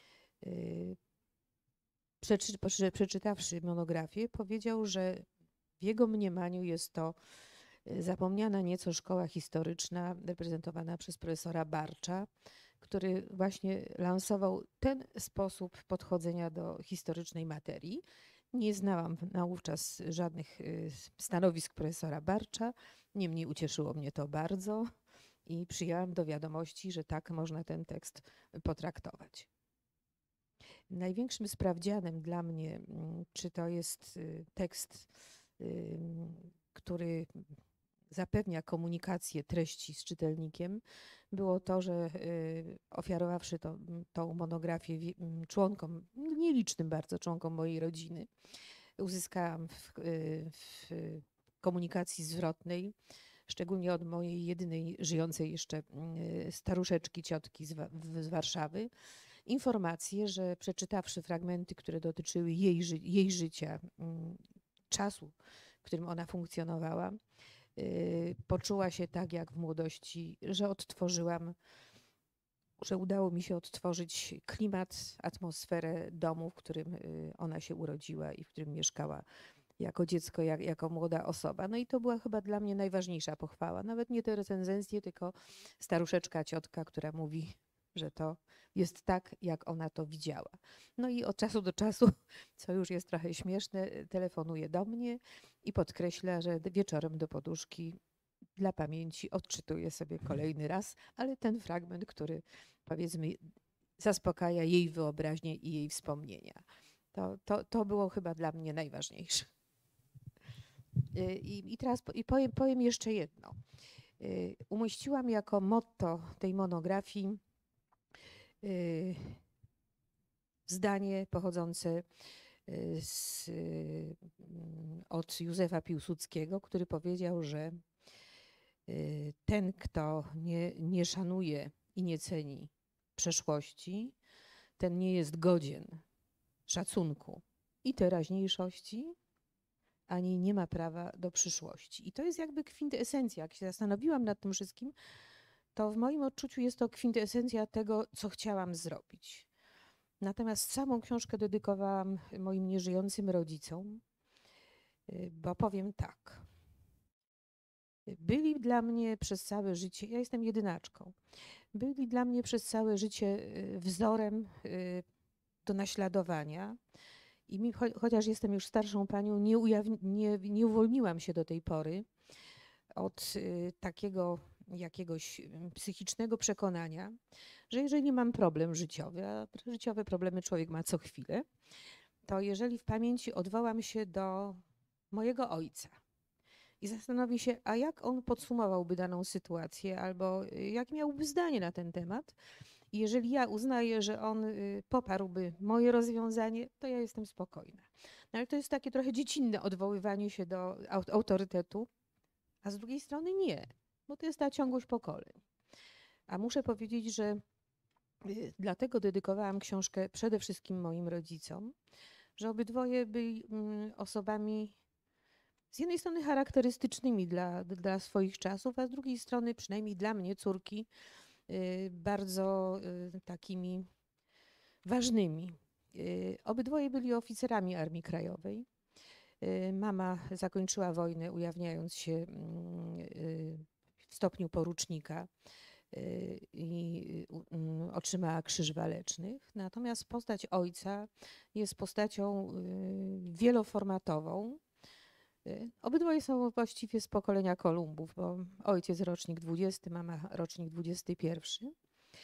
przeczytawszy monografię, powiedział, że w jego mniemaniu jest to zapomniana nieco szkoła historyczna reprezentowana przez profesora Barcza, który właśnie lansował ten sposób podchodzenia do historycznej materii. Nie znałam naówczas żadnych stanowisk profesora Barcza, niemniej ucieszyło mnie to bardzo i przyjęłam do wiadomości, że tak można ten tekst potraktować. Największym sprawdzianem dla mnie, czy to jest tekst, który zapewnia komunikację treści z czytelnikiem, było to, że ofiarowawszy tą monografię członkom, nielicznym bardzo członkom mojej rodziny, uzyskałam w komunikacji zwrotnej, szczególnie od mojej jedynej żyjącej jeszcze staruszeczki, ciotki z Warszawy, informację, że przeczytawszy fragmenty, które dotyczyły jej życia, czasu, w którym ona funkcjonowała, poczuła się tak jak w młodości, że udało mi się odtworzyć klimat, atmosferę domu, w którym ona się urodziła i w którym mieszkała jako dziecko, jako młoda osoba. No i to była chyba dla mnie najważniejsza pochwała. Nawet nie te recenzje, tylko staruszeczka, ciotka, która mówi, że to jest tak, jak ona to widziała. No i od czasu do czasu, co już jest trochę śmieszne, telefonuje do mnie i podkreśla, że wieczorem do poduszki dla pamięci odczytuje sobie kolejny raz, ale ten fragment, który powiedzmy zaspokaja jej wyobraźnię i jej wspomnienia. To było chyba dla mnie najważniejsze. I teraz powiem jeszcze jedno. Umieściłam jako motto tej monografii zdanie pochodzące od Józefa Piłsudskiego, który powiedział, że ten, kto nie szanuje i nie ceni przeszłości, ten nie jest godzien szacunku i teraźniejszości, ani nie ma prawa do przyszłości. I to jest jakby kwintesencja. Jak się zastanowiłam nad tym wszystkim, to w moim odczuciu jest to kwintesencja tego, co chciałam zrobić. Natomiast samą książkę dedykowałam moim nieżyjącym rodzicom, bo powiem tak. Byli dla mnie przez całe życie, ja jestem jedynaczką, byli dla mnie przez całe życie wzorem do naśladowania. I chociaż jestem już starszą panią, nie uwolniłam się do tej pory od takiego jakiegoś psychicznego przekonania, że jeżeli mam problem życiowy, a życiowe problemy człowiek ma co chwilę, to jeżeli w pamięci odwołam się do mojego ojca i zastanowi się, a jak on podsumowałby daną sytuację, albo jak miałby zdanie na ten temat. I jeżeli ja uznaję, że on poparłby moje rozwiązanie, to ja jestem spokojna. No ale to jest takie trochę dziecinne odwoływanie się do autorytetu, a z drugiej strony nie, bo to jest ta ciągłość pokoleń. A muszę powiedzieć, że dlatego dedykowałam książkę przede wszystkim moim rodzicom, że obydwoje byli osobami z jednej strony charakterystycznymi dla swoich czasów, a z drugiej strony, przynajmniej dla mnie, córki, bardzo takimi ważnymi. Obydwoje byli oficerami Armii Krajowej. Mama zakończyła wojnę, ujawniając się w stopniu porucznika i otrzymała Krzyż Walecznych. Natomiast postać ojca jest postacią wieloformatową. Obydwoje są właściwie z pokolenia Kolumbów, bo ojciec rocznik 20, mama rocznik 21.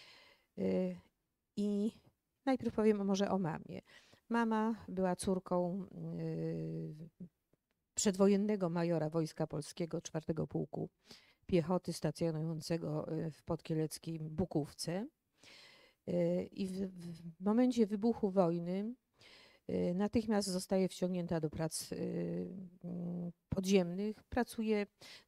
I najpierw powiem może o mamie. Mama była córką przedwojennego majora Wojska Polskiego 4 Pułku Piechoty stacjonującego w podkieleckiej Bukówce. I w momencie wybuchu wojny natychmiast zostaje wciągnięta do prac podziemnych. Pracuje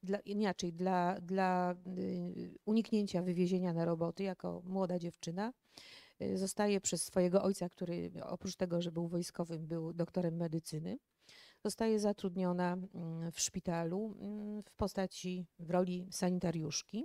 dla uniknięcia wywiezienia na roboty jako młoda dziewczyna. Zostaje przez swojego ojca, który oprócz tego, że był wojskowym, był doktorem medycyny. Zostaje zatrudniona w szpitalu w roli sanitariuszki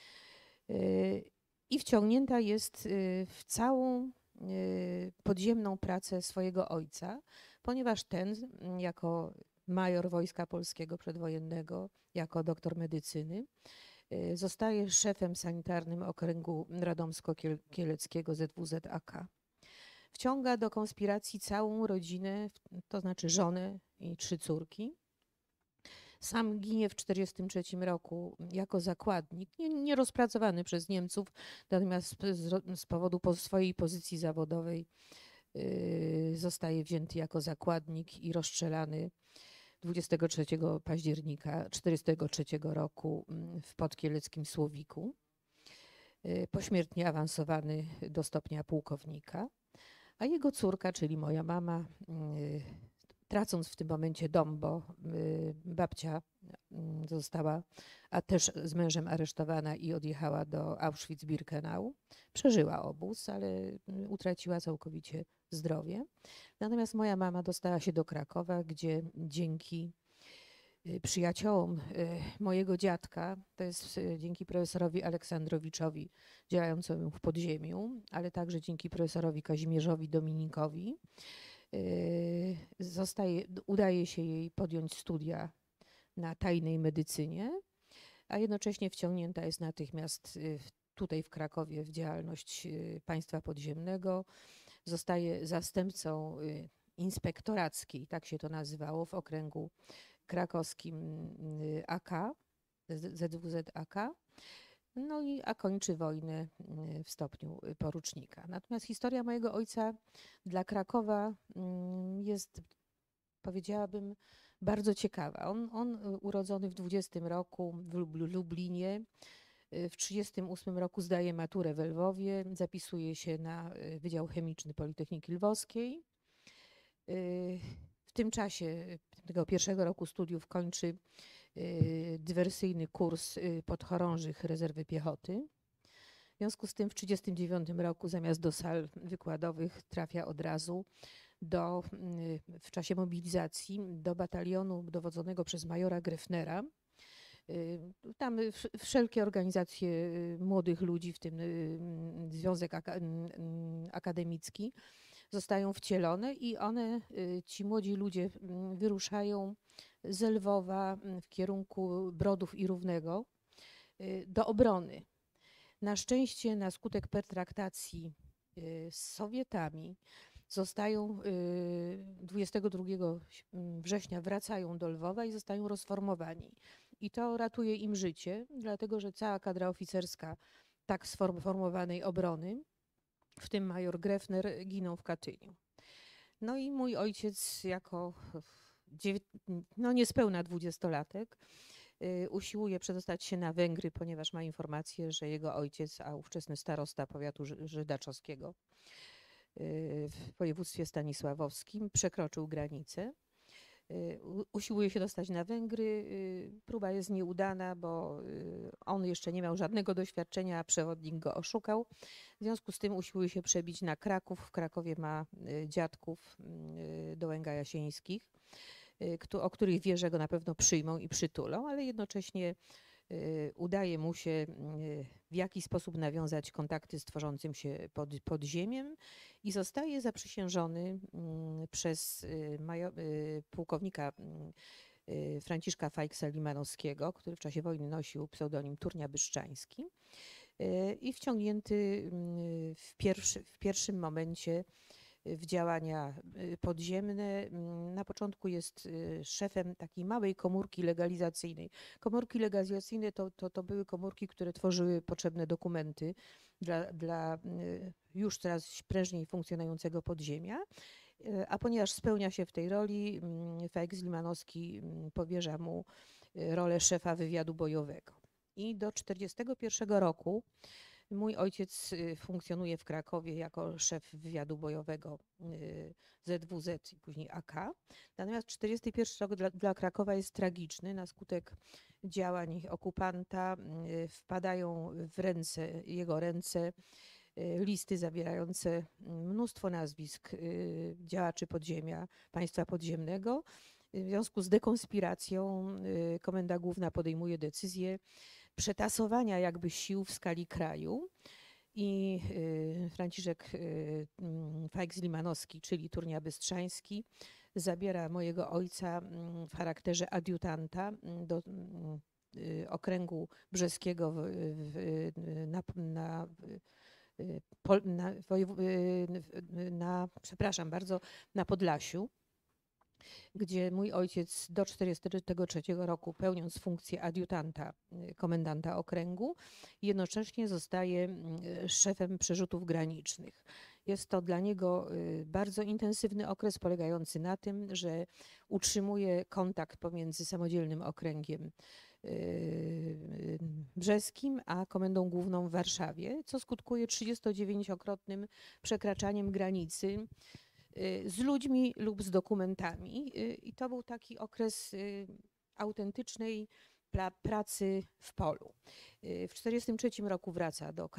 i wciągnięta jest w całą podziemną pracę swojego ojca, ponieważ ten jako major Wojska Polskiego przedwojennego, jako doktor medycyny, zostaje szefem sanitarnym okręgu radomsko-kieleckiego ZWZ-AK. Wciąga do konspiracji całą rodzinę, to znaczy żonę i 3 córki. Sam ginie w 1943 roku jako zakładnik, nie rozpracowany przez Niemców, natomiast z powodu swojej pozycji zawodowej zostaje wzięty jako zakładnik i rozstrzelany 23 października 1943 roku w podkieleckim Słowiku. Pośmiertnie awansowany do stopnia pułkownika. A jego córka, czyli moja mama, tracąc w tym momencie dom, bo babcia została, a też z mężem aresztowana i odjechała do Auschwitz-Birkenau. Przeżyła obóz, ale utraciła całkowicie zdrowie. Natomiast moja mama dostała się do Krakowa, gdzie dzięki przyjaciołom mojego dziadka, to jest dzięki profesorowi Aleksandrowiczowi działającemu w podziemiu, ale także dzięki profesorowi Kazimierzowi Dominikowi, udaje się jej podjąć studia na tajnej medycynie, a jednocześnie wciągnięta jest natychmiast tutaj w Krakowie w działalność państwa podziemnego. Zostaje zastępcą inspektorackiej, tak się to nazywało, w okręgu krakowskim AK, ZWZ-AK, no a kończy wojnę w stopniu porucznika. Natomiast historia mojego ojca dla Krakowa jest, powiedziałabym, bardzo ciekawa. On urodzony w 20 roku w Lublinie, w 1938 roku zdaje maturę w Lwowie, zapisuje się na Wydział Chemiczny Politechniki Lwowskiej. W tym czasie tego pierwszego roku studiów kończy dywersyjny kurs podchorążych rezerwy piechoty. W związku z tym w 1939 roku zamiast do sal wykładowych trafia od razu w czasie mobilizacji do batalionu dowodzonego przez majora Greffnera. Tam wszelkie organizacje młodych ludzi, w tym Związek Akademicki, zostają wcielone i ci młodzi ludzie wyruszają z Lwowa w kierunku Brodów i Równego do obrony. Na szczęście na skutek pertraktacji z Sowietami zostają 22 września wracają do Lwowa i zostają rozformowani. I to ratuje im życie, dlatego że cała kadra oficerska tak sformowanej obrony, w tym major Greffner, giną w Katyniu. No i mój ojciec jako niespełna 20-latek Usiłuje przedostać się na Węgry, ponieważ ma informację, że jego ojciec, a ówczesny starosta powiatu żydaczowskiego w województwie stanisławowskim, przekroczył granicę. Usiłuje się dostać na Węgry. Próba jest nieudana, bo on jeszcze nie miał żadnego doświadczenia, a przewodnik go oszukał. W związku z tym usiłuje się przebić na Kraków. W Krakowie ma dziadków Dołęga Jasieńskich, o których wie, że go na pewno przyjmą i przytulą, ale jednocześnie udaje mu się w jakiś sposób nawiązać kontakty z tworzącym się podziemiem i zostaje zaprzysiężony przez pułkownika Franciszka Fajksa-Limanowskiego, który w czasie wojny nosił pseudonim Turnia Byszczański i wciągnięty w pierwszym momencie w działania podziemne. Na początku jest szefem takiej małej komórki legalizacyjnej. Komórki legalizacyjne to były komórki, które tworzyły potrzebne dokumenty dla już coraz prężniej funkcjonującego podziemia. A ponieważ spełnia się w tej roli, Fajks-Limanowski powierza mu rolę szefa wywiadu bojowego. I do 1941 roku mój ojciec funkcjonuje w Krakowie jako szef wywiadu bojowego ZWZ i później AK. Natomiast 1941 rok dla Krakowa jest tragiczny. Na skutek działań okupanta wpadają w jego ręce listy zawierające mnóstwo nazwisk działaczy podziemia, państwa podziemnego. W związku z dekonspiracją Komenda Główna podejmuje decyzję przetasowania jakby sił w skali kraju i Franciszek Fajks-Limanowski, czyli Turnia Bystrzański, zabiera mojego ojca w charakterze adiutanta do okręgu brzeskiego na Podlasiu, gdzie mój ojciec do 1943 roku, pełniąc funkcję adiutanta komendanta okręgu, jednocześnie zostaje szefem przerzutów granicznych. Jest to dla niego bardzo intensywny okres polegający na tym, że utrzymuje kontakt pomiędzy samodzielnym okręgiem brzeskim a Komendą Główną w Warszawie, co skutkuje 39-krotnym przekraczaniem granicy z ludźmi lub z dokumentami. I to był taki okres autentycznej pracy w polu. W 1943 roku wraca do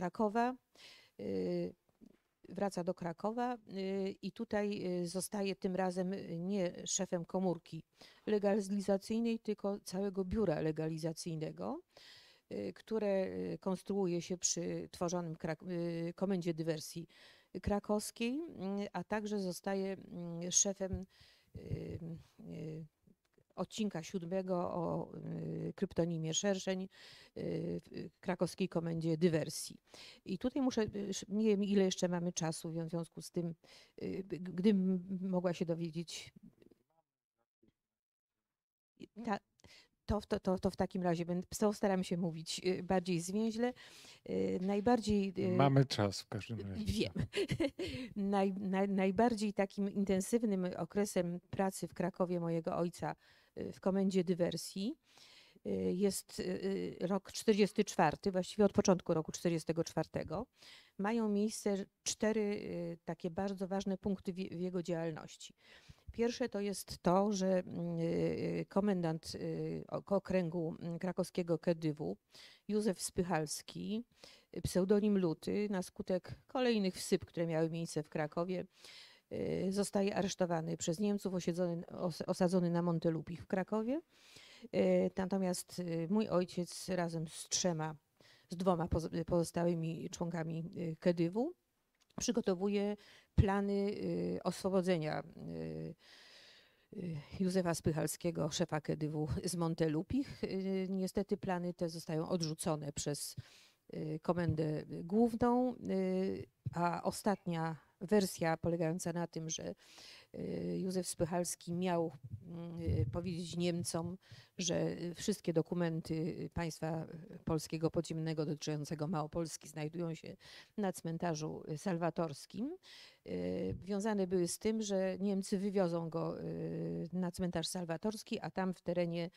Krakowa i tutaj zostaje tym razem nie szefem komórki legalizacyjnej, tylko całego biura legalizacyjnego, które konstruuje się przy tworzonym Komendzie Dywersji Krakowskiej, a także zostaje szefem odcinka 7 o kryptonimie Szerszeń w krakowskiej Komendzie Dywersji. I tutaj nie wiem ile jeszcze mamy czasu, w związku z tym, gdybym mogła się dowiedzieć, to w takim razie staram się mówić bardziej zwięźle. Mamy czas w każdym razie. Wiem. Najbardziej takim intensywnym okresem pracy w Krakowie mojego ojca w Komendzie Dywersji jest rok 1944, właściwie od początku roku 1944. Mają miejsce 4 takie bardzo ważne punkty w jego działalności. Pierwsze to jest to, że komendant okręgu krakowskiego KEDYW, Józef Spychalski, pseudonim Luty, na skutek kolejnych wsyp, które miały miejsce w Krakowie, zostaje aresztowany przez Niemców, osadzony na Montelupich w Krakowie. Natomiast mój ojciec razem z 2 pozostałymi członkami KEDYW przygotowuje plany oswobodzenia Józefa Spychalskiego, szefa KEDYW z Montelupich. Niestety plany te zostają odrzucone przez Komendę Główną, a ostatnia wersja polegająca na tym, że Józef Spychalski miał powiedzieć Niemcom, że wszystkie dokumenty państwa polskiego podziemnego dotyczącego Małopolski znajdują się na cmentarzu salwatorskim. Wiązane były z tym, że Niemcy wywiozą go na cmentarz salwatorski, a tam w terenie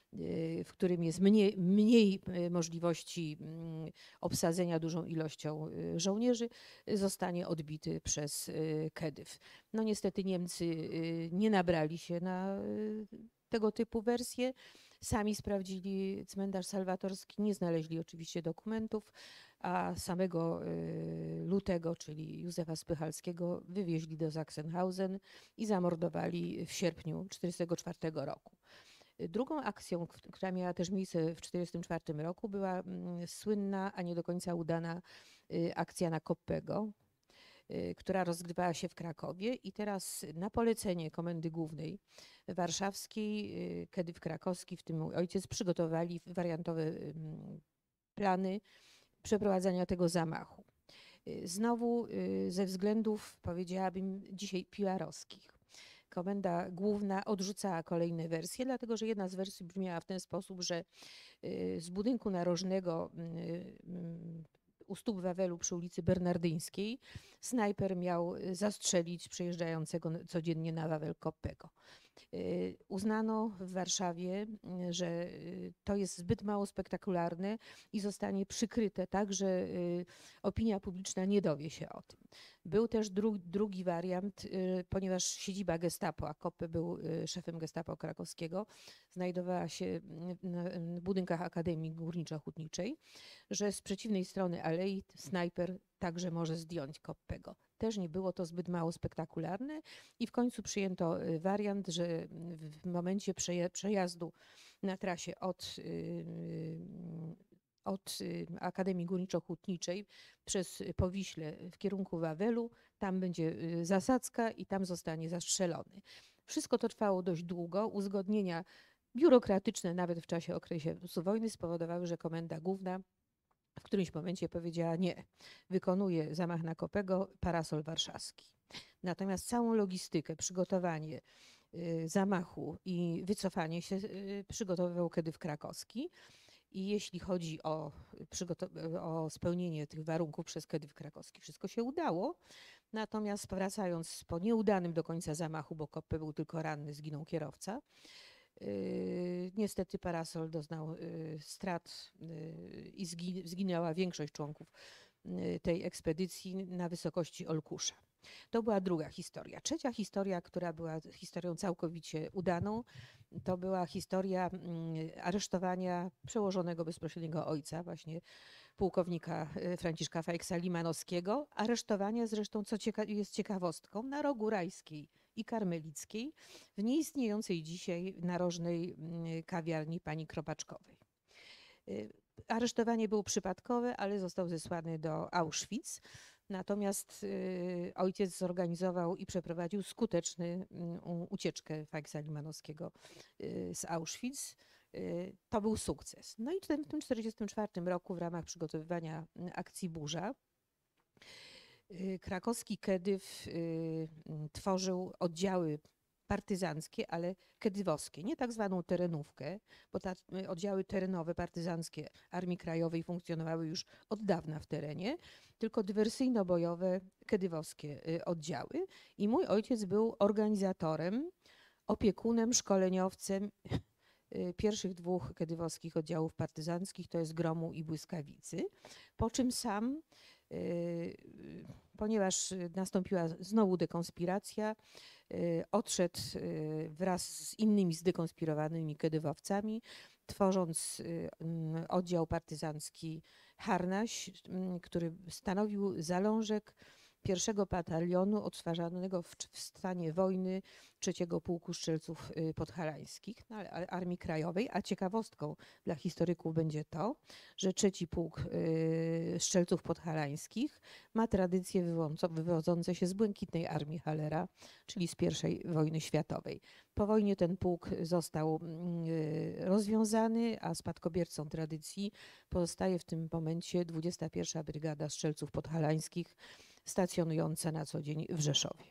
w którym jest mniej możliwości obsadzenia dużą ilością żołnierzy, zostanie odbity przez Kedyw. No niestety Niemcy nie nabrali się na tego typu wersje. Sami sprawdzili cmentarz salwatorski, nie znaleźli oczywiście dokumentów, a samego Lutego, czyli Józefa Spychalskiego, wywieźli do Sachsenhausen i zamordowali w sierpniu 1944 roku. Drugą akcją, która miała też miejsce w 1944 roku, była słynna, a nie do końca udana akcja na Koppego, która rozgrywała się w Krakowie i teraz na polecenie Komendy Głównej Warszawskiej, Kedyw Krakowski, w tym mój ojciec, przygotowali wariantowe plany przeprowadzania tego zamachu. Znowu ze względów, powiedziałabym, dzisiaj PR-owskich. Komenda Główna odrzucała kolejne wersje, dlatego że jedna z wersji brzmiała w ten sposób, że z budynku narożnego u stóp Wawelu przy ulicy Bernardyńskiej snajper miał zastrzelić przejeżdżającego codziennie na Wawel Koppego. Uznano w Warszawie, że to jest zbyt mało spektakularne i zostanie przykryte tak, że opinia publiczna nie dowie się o tym. Był też drugi wariant, ponieważ siedziba Gestapo, a Koppe był szefem Gestapo krakowskiego, znajdowała się w budynkach Akademii Górniczo-Hutniczej, że z przeciwnej strony alei snajper także może zdjąć Koppego. Też nie było to zbyt mało spektakularne i w końcu przyjęto wariant, że w momencie przejazdu na trasie od Akademii Górniczo-Hutniczej przez Powiśle w kierunku Wawelu, tam będzie zasadzka i tam zostanie zastrzelony. Wszystko to trwało dość długo. Uzgodnienia biurokratyczne nawet w okresie wojny spowodowały, że Komenda Główna w którymś momencie powiedziała nie, wykonuje zamach na Koppego parasol warszawski. Natomiast całą logistykę, przygotowanie zamachu i wycofanie się przygotowywał Kedyw Krakowski. I jeśli chodzi o spełnienie tych warunków przez Kedyw Krakowski, wszystko się udało. Natomiast wracając po nieudanym do końca zamachu, bo Koppe był tylko ranny, zginął kierowca, niestety parasol doznał strat i zginęła większość członków tej ekspedycji na wysokości Olkusza. To była druga historia. Trzecia historia, która była historią całkowicie udaną, to była historia aresztowania przełożonego bezpośredniego ojca, właśnie pułkownika Franciszka Fajksa-Limanowskiego. Aresztowania zresztą, co jest ciekawostką, na Rogu Rajskiej i Karmelickiej, w nieistniejącej dzisiaj narożnej kawiarni pani Kropaczkowej. Aresztowanie było przypadkowe, ale został zesłany do Auschwitz. Natomiast ojciec zorganizował i przeprowadził skuteczną ucieczkę Fajksa-Limanowskiego z Auschwitz. To był sukces. No i w tym 1944 roku w ramach przygotowywania akcji Burza krakowski Kedyw tworzył oddziały partyzanckie, ale kedywowskie, nie tak zwaną terenówkę, bo oddziały terenowe partyzanckie Armii Krajowej funkcjonowały już od dawna w terenie, tylko dywersyjno-bojowe kedywowskie oddziały. I mój ojciec był organizatorem, opiekunem, szkoleniowcem pierwszych dwóch kedywowskich oddziałów partyzanckich, to jest Gromu i Błyskawicy, po czym sam, ponieważ nastąpiła znowu dekonspiracja, odszedł wraz z innymi zdekonspirowanymi kedywowcami, tworząc oddział partyzancki Harnaś, który stanowił zalążek pierwszego batalionu odtwarzanego w stanie wojny trzeciego Pułku Strzelców Podhalańskich, Armii Krajowej. A ciekawostką dla historyków będzie to, że trzeci Pułk Strzelców Podhalańskich ma tradycje wywodzące się z Błękitnej Armii Hallera, czyli z I wojny światowej. Po wojnie ten pułk został rozwiązany, a spadkobiercą tradycji pozostaje w tym momencie 21. Brygada Strzelców Podhalańskich, stacjonująca na co dzień w Rzeszowie.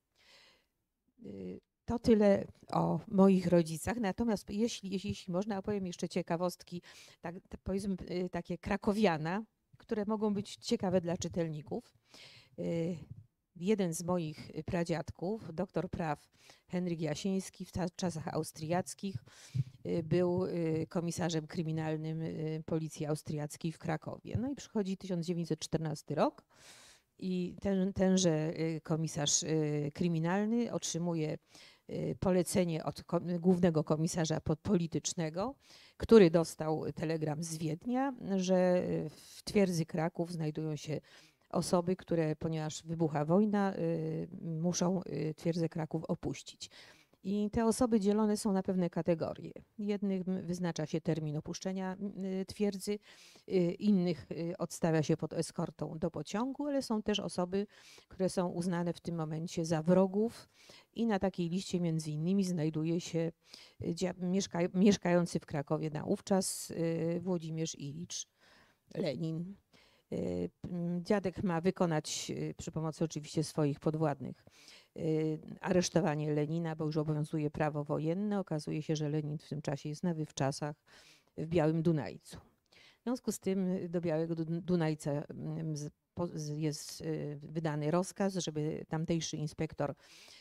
To tyle o moich rodzicach. Natomiast jeśli można, opowiem jeszcze ciekawostki, tak, powiedzmy takie krakowiana, które mogą być ciekawe dla czytelników. Jeden z moich pradziadków, doktor praw Henryk Jasiński, w czasach austriackich był komisarzem kryminalnym policji austriackiej w Krakowie. No i przychodzi 1914 rok i tenże komisarz kryminalny otrzymuje polecenie od głównego komisarza politycznego, który dostał telegram z Wiednia, że w twierdzy Kraków znajdują się osoby, które, ponieważ wybucha wojna, muszą twierdzę Kraków opuścić. I te osoby dzielone są na pewne kategorie. Jednym wyznacza się termin opuszczenia twierdzy, innych odstawia się pod eskortą do pociągu, ale są też osoby, które są uznane w tym momencie za wrogów i na takiej liście między innymi znajduje się mieszkający w Krakowie naówczas Włodzimierz Ilicz Lenin. Dziadek ma wykonać przy pomocy oczywiście swoich podwładnych aresztowanie Lenina, bo już obowiązuje prawo wojenne. Okazuje się, że Lenin w tym czasie jest na wywczasach w Białym Dunajcu. W związku z tym do Białego Dunajca jest wydany rozkaz, żeby tamtejszy inspektor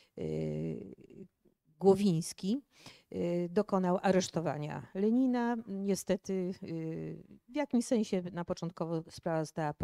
Głowiński dokonał aresztowania Lenina. Niestety w jakimś sensie na początkowo sprawa została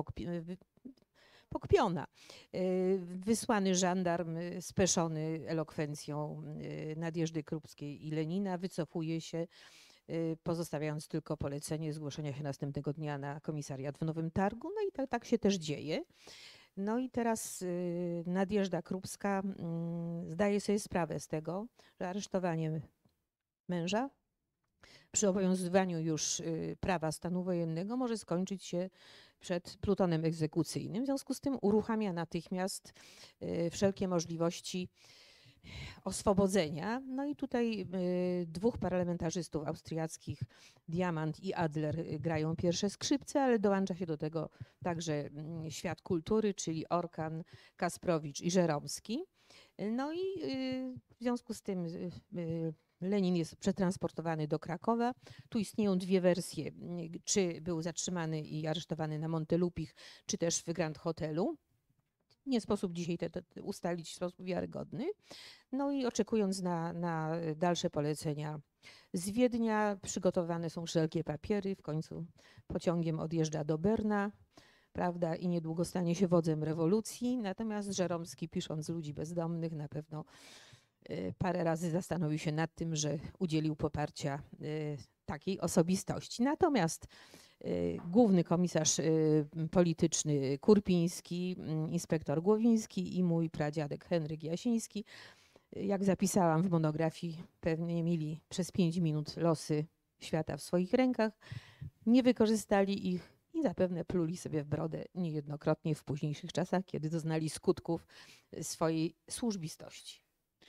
pokpiona. Wysłany żandarm speszony elokwencją Nadjeżdy Krupskiej i Lenina wycofuje się, pozostawiając tylko polecenie zgłoszenia się następnego dnia na komisariat w Nowym Targu. No i tak się też dzieje. No i teraz Nadjeżda Krupska zdaje sobie sprawę z tego, że aresztowanie męża przy obowiązywaniu już prawa stanu wojennego może skończyć się przed plutonem egzekucyjnym. W związku z tym uruchamia natychmiast wszelkie możliwości oswobodzenia. No i tutaj dwóch parlamentarzystów austriackich, Diamant i Adler, grają pierwsze skrzypce, ale dołącza się do tego także świat kultury, czyli Orkan, Kasprowicz i Żeromski. No i w związku z tym Lenin jest przetransportowany do Krakowa. Tu istnieją dwie wersje, czy był zatrzymany i aresztowany na Montelupich, czy też w Grand Hotelu. Nie sposób dzisiaj to ustalić w sposób wiarygodny. No i oczekując na dalsze polecenia z Wiednia, przygotowane są wszelkie papiery. W końcu pociągiem odjeżdża do Berna, prawda, i niedługo stanie się wodzem rewolucji. Natomiast Żeromski, pisząc Ludzi bezdomnych, na pewno parę razy zastanowił się nad tym, że udzielił poparcia takiej osobistości. Natomiast główny komisarz polityczny Kurpiński, inspektor Głowiński i mój pradziadek Henryk Jasiński, jak zapisałam w monografii, pewnie mieli przez 5 minut losy świata w swoich rękach, nie wykorzystali ich i zapewne pluli sobie w brodę niejednokrotnie w późniejszych czasach, kiedy doznali skutków swojej służbistości.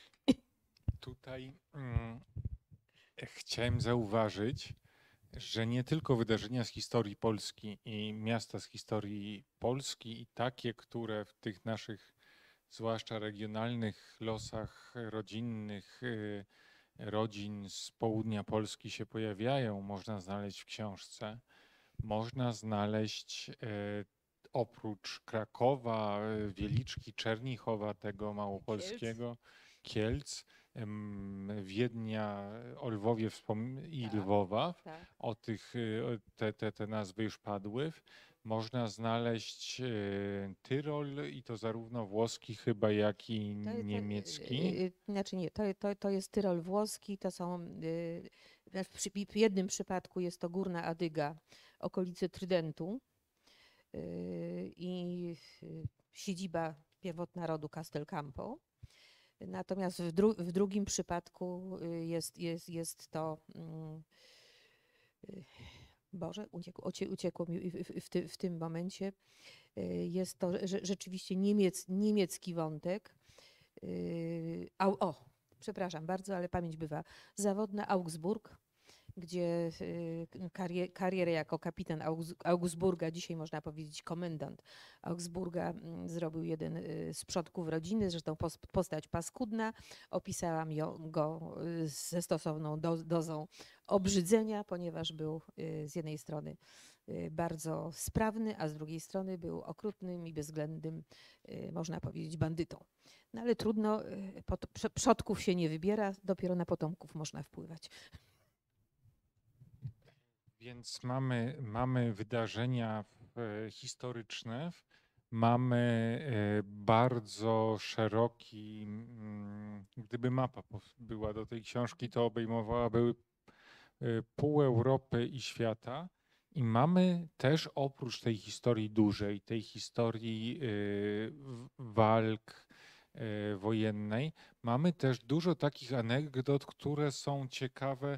Tutaj chciałem zauważyć, że nie tylko wydarzenia z historii Polski i miasta z historii Polski i takie, które w tych naszych, zwłaszcza regionalnych losach rodzinnych, rodzin z południa Polski się pojawiają, można znaleźć w książce. Można znaleźć oprócz Krakowa, Wieliczki, Czernichowa, tego małopolskiego, Kielc, Wiednia, o Lwowie i Lwowa, o tych, te nazwy już padły. Można znaleźć Tyrol i to zarówno włoski chyba, jak i niemiecki. Znaczy nie, to jest Tyrol włoski, to są, w jednym przypadku jest to Górna Adyga, okolice Trydentu i siedziba pierwotna rodu Castelcampo. Natomiast w drugim przypadku jest to, Boże, uciekło mi w tym momencie, jest to rzeczywiście niemiecki wątek. Przepraszam bardzo, ale pamięć bywa zawodna. Augsburg, gdzie karierę jako kapitan Augsburga, dzisiaj można powiedzieć komendant Augsburga, zrobił jeden z przodków rodziny, zresztą postać paskudna. Opisałam go ze stosowną dozą obrzydzenia, ponieważ był z jednej strony bardzo sprawny, a z drugiej strony był okrutnym i bezwzględnym, można powiedzieć, bandytą. No ale trudno, przodków się nie wybiera, dopiero na potomków można wpływać. Więc mamy wydarzenia historyczne, mamy bardzo szeroki, gdyby mapa była do tej książki, to obejmowałaby pół Europy i świata. I mamy też oprócz tej historii dużej, tej historii walk wojennej, mamy też dużo takich anegdot, które są ciekawe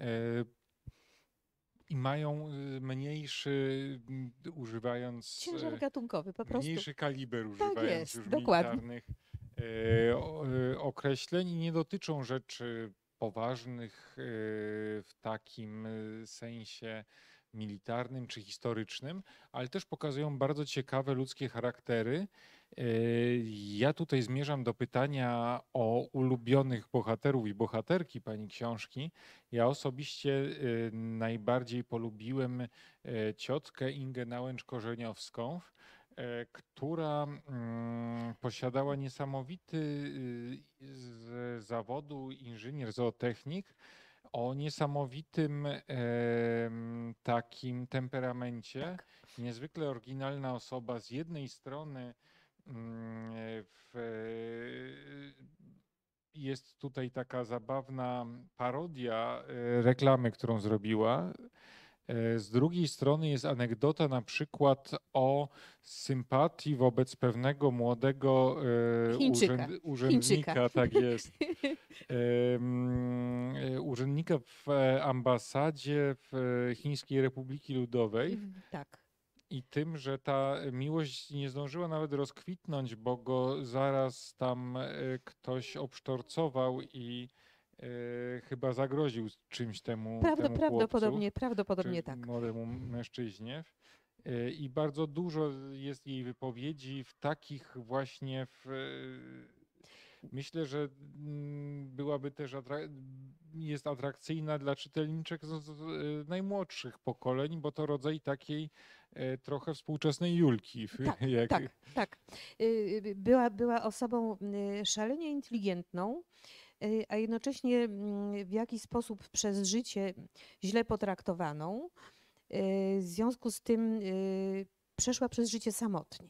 i mają mniejszy, używając Ciężar gatunkowy po prostu. mniejszy kaliber, Tak używając jest, już dokładnie. militarnych określeń i nie dotyczą rzeczy poważnych w takim sensie militarnym czy historycznym, ale też pokazują bardzo ciekawe ludzkie charaktery. Ja tutaj zmierzam do pytania o ulubionych bohaterów i bohaterki pani książki. Ja osobiście najbardziej polubiłem ciotkę Ingę Nałęcz-Korzeniowską, która posiadała niesamowity z zawodu inżynier, zootechnik, o niesamowitym takim temperamencie. Tak. Niezwykle oryginalna osoba. Z jednej strony jest tutaj taka zabawna parodia reklamy, którą zrobiła. Z drugiej strony jest anegdota na przykład o sympatii wobec pewnego młodego Chińczyka. urzędnika, tak jest, urzędnika w ambasadzie w Chińskiej Republiki Ludowej. Tak. I tym, że ta miłość nie zdążyła nawet rozkwitnąć, bo go zaraz tam ktoś obsztorcował i chyba zagroził czymś temu chłopcu, Prawdopodobnie czy tak. młodemu mężczyźnie. I bardzo dużo jest jej wypowiedzi w takich właśnie myślę, że byłaby też jest atrakcyjna dla czytelniczek z najmłodszych pokoleń, bo to rodzaj takiej trochę współczesnej Julki. Tak, tak, tak. Była osobą szalenie inteligentną, a jednocześnie w jakiś sposób przez życie źle potraktowaną. W związku z tym przeszła przez życie samotnie.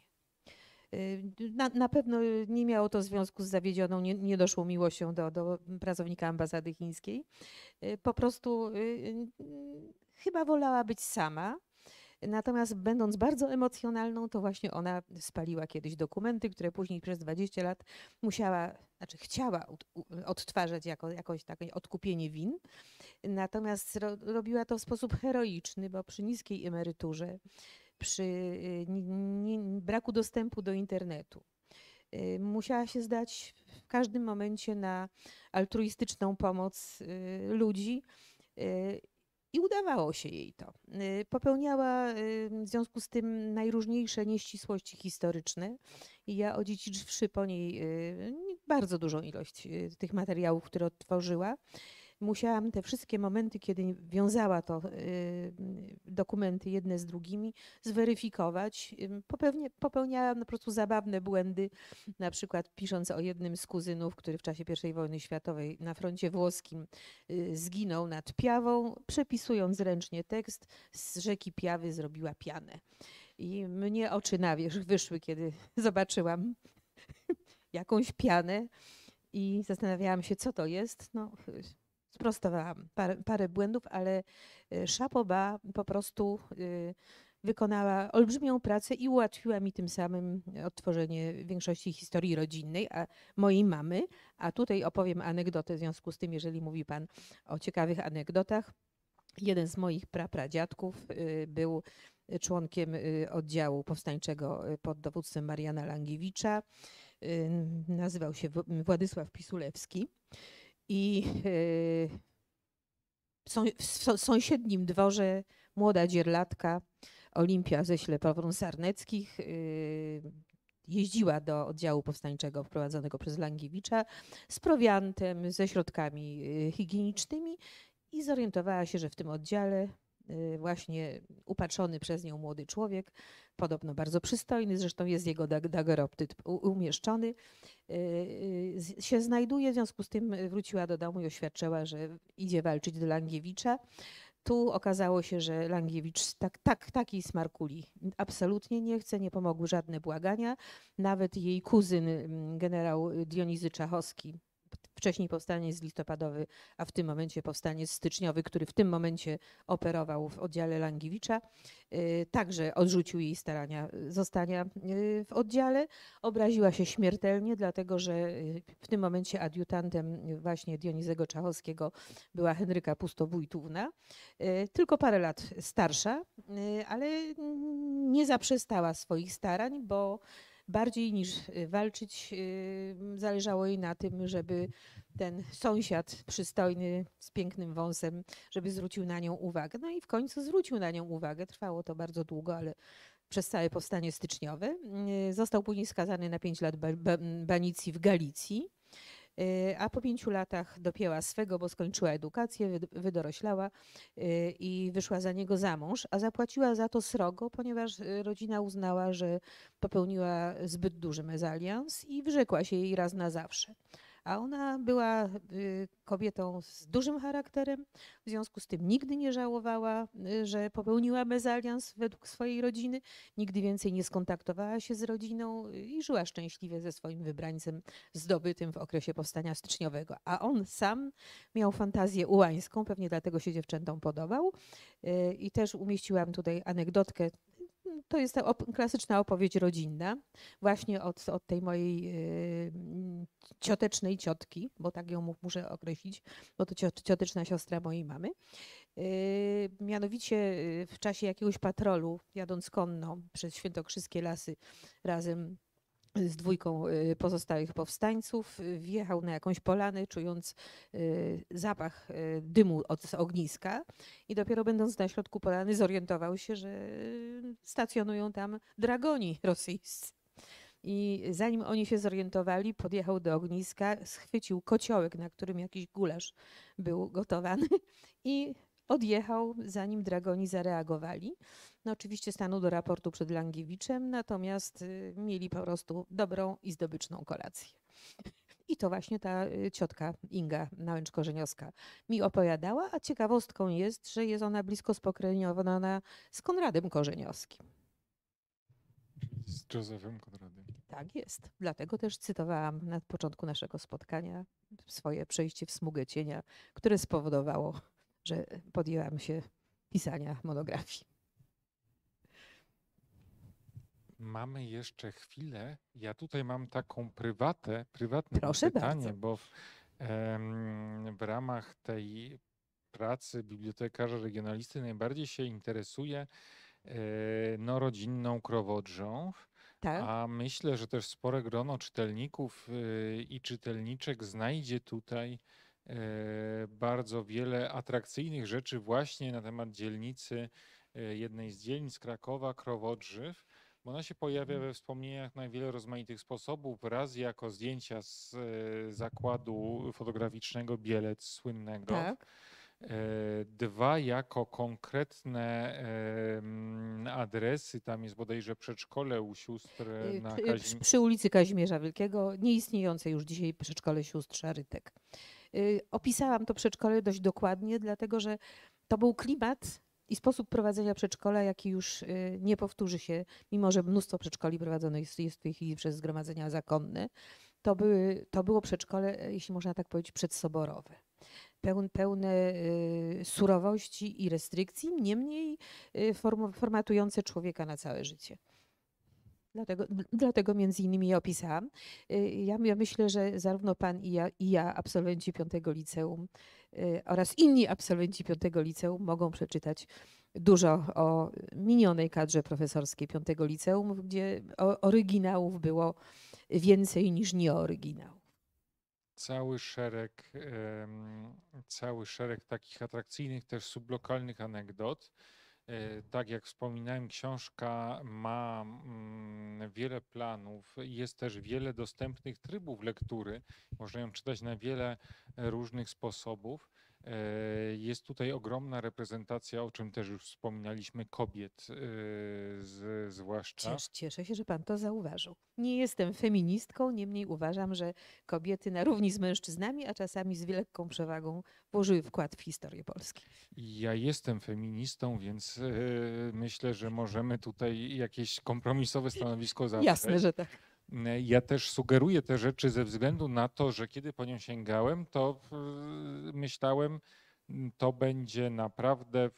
Na pewno nie miało to związku z zawiedzioną, niedoszłą miłością do pracownika ambasady chińskiej. Po prostu chyba wolała być sama. Natomiast będąc bardzo emocjonalną, to właśnie ona spaliła kiedyś dokumenty, które później przez 20 lat chciała odtwarzać jako jakoś takie odkupienie win. Natomiast robiła to w sposób heroiczny, bo przy niskiej emeryturze, przy braku dostępu do internetu, musiała się zdać w każdym momencie na altruistyczną pomoc ludzi. I udawało się jej to. Popełniała w związku z tym najróżniejsze nieścisłości historyczne. I ja odziedziczywszy po niej bardzo dużą ilość tych materiałów, które odtworzyła, musiałam te wszystkie momenty, kiedy wiązała to dokumenty jedne z drugimi, zweryfikować. Popełniałam po prostu zabawne błędy, na przykład pisząc o jednym z kuzynów, który w czasie I wojny światowej na froncie włoskim zginął nad Piawą, przepisując ręcznie tekst, z rzeki Piawy zrobiła pianę. I mnie oczy na wierzch wyszły, kiedy zobaczyłam jakąś pianę i zastanawiałam się, co to jest. No, sprostowałam parę błędów, ale chapeau bas po prostu wykonała olbrzymią pracę i ułatwiła mi tym samym odtworzenie większości historii rodzinnej, a mojej mamy. A tutaj opowiem anegdotę w związku z tym, jeżeli mówi pan o ciekawych anegdotach. Jeden z moich prapradziadków był członkiem oddziału powstańczego pod dowództwem Mariana Langiewicza. Nazywał się Władysław Pisulewski. I w sąsiednim dworze młoda dzierlatka Olimpia ze Ślepowron-Sarneckich jeździła do oddziału powstańczego wprowadzonego przez Langiewicza z prowiantem, ze środkami higienicznymi i zorientowała się, że w tym oddziale właśnie upatrzony przez nią młody człowiek, podobno bardzo przystojny, zresztą jest jego daguerreotyp umieszczony, się znajduje. W związku z tym wróciła do domu i oświadczyła, że idzie walczyć do Langiewicza. Tu okazało się, że Langiewicz takiej smarkuli absolutnie nie chce, nie pomogły żadne błagania. Nawet jej kuzyn, generał Dionizy Czachowski, wcześniej powstaniec listopadowy, a w tym momencie powstaniec styczniowy, który w tym momencie operował w oddziale Langiewicza, także odrzucił jej starania zostania w oddziale. Obraziła się śmiertelnie, dlatego że w tym momencie adiutantem właśnie Dionizego Czachowskiego była Henryka Pustowójtówna, tylko parę lat starsza, ale nie zaprzestała swoich starań, bo bardziej niż walczyć, zależało jej na tym, żeby ten sąsiad przystojny z pięknym wąsem, żeby zwrócił na nią uwagę. No i w końcu zwrócił na nią uwagę. Trwało to bardzo długo, ale przez całe powstanie styczniowe. Został później skazany na 5 lat banicji w Galicji, a po 5 latach dopięła swego, bo skończyła edukację, wydoroślała i wyszła za niego za mąż, a zapłaciła za to srogo, ponieważ rodzina uznała, że popełniła zbyt duży mezalians i wyrzekła się jej raz na zawsze. A ona była kobietą z dużym charakterem, w związku z tym nigdy nie żałowała, że popełniła mezalians według swojej rodziny, nigdy więcej nie skontaktowała się z rodziną i żyła szczęśliwie ze swoim wybrańcem zdobytym w okresie powstania styczniowego. A on sam miał fantazję ułańską, pewnie dlatego się dziewczętom podobał. I też umieściłam tutaj anegdotkę. To jest ta klasyczna opowieść rodzinna, właśnie od tej mojej ciotecznej ciotki, bo tak ją muszę określić, bo to cioteczna siostra mojej mamy. Mianowicie w czasie jakiegoś patrolu, jadąc konno przez świętokrzyskie lasy razem z 2 pozostałych powstańców, wjechał na jakąś polanę, czując zapach dymu od ogniska i dopiero będąc na środku polany zorientował się, że stacjonują tam dragoni rosyjscy. I zanim oni się zorientowali, podjechał do ogniska, schwycił kociołek, na którym jakiś gulasz był gotowany i odjechał, zanim dragoni zareagowali. No oczywiście stanął do raportu przed Langiewiczem, natomiast mieli po prostu dobrą i zdobyczną kolację. I to właśnie ta ciotka Inga Nałęcz-Korzeniowska mi opowiadała, a ciekawostką jest, że jest ona blisko spokrewniona z Konradem Korzeniowskim. Z Józefem Konradem. Tak jest. Dlatego też cytowałam na początku naszego spotkania swoje przejście w smugę cienia, które spowodowało, że podjęłam się pisania monografii. Mamy jeszcze chwilę. Ja tutaj mam taką prywatne Proszę pytanie, bardzo. bo w ramach tej pracy bibliotekarza regionalisty najbardziej się interesuje rodzinną Krowodrzą, Tak? a myślę, że też spore grono czytelników i czytelniczek znajdzie tutaj bardzo wiele atrakcyjnych rzeczy właśnie na temat dzielnicy, jednej z dzielnic Krakowa, Krowodrzyw. Bo ona się pojawia we wspomnieniach na wiele rozmaitych sposobów. Raz jako zdjęcia z zakładu fotograficznego Bielec słynnego. Tak. 2 jako konkretne adresy. Tam jest bodajże przedszkole u sióstr na Przy ulicy Kazimierza Wielkiego, nieistniejące już dzisiaj przedszkole sióstr Szarytek. Opisałam to przedszkole dość dokładnie, dlatego że to był klimat i sposób prowadzenia przedszkola, jaki już nie powtórzy się, mimo że mnóstwo przedszkoli prowadzone jest w tej chwili przez zgromadzenia zakonne. To było przedszkole, jeśli można tak powiedzieć, przedsoborowe. Pełne surowości i restrykcji, niemniej formatujące człowieka na całe życie. Dlatego między innymi je opisałam. Ja myślę, że zarówno pan i ja absolwenci 5 liceum oraz inni absolwenci 5 liceum mogą przeczytać dużo o minionej kadrze profesorskiej 5 liceum, gdzie oryginałów było więcej niż nieoryginałów. Cały szereg takich atrakcyjnych też sublokalnych anegdot. Tak jak wspominałem, książka ma wiele planów, jest też wiele dostępnych trybów lektury. Można ją czytać na wiele różnych sposobów. Jest tutaj ogromna reprezentacja, o czym też już wspominaliśmy, kobiet zwłaszcza. Cieszę się, że pan to zauważył. Nie jestem feministką, niemniej uważam, że kobiety na równi z mężczyznami, a czasami z lekką przewagą włożyły wkład w historię Polski. Ja jestem feministą, więc myślę, że możemy tutaj jakieś kompromisowe stanowisko zawrzeć. Jasne, że tak. Ja też sugeruję te rzeczy ze względu na to, że kiedy po nią sięgałem, to myślałem, to będzie naprawdę,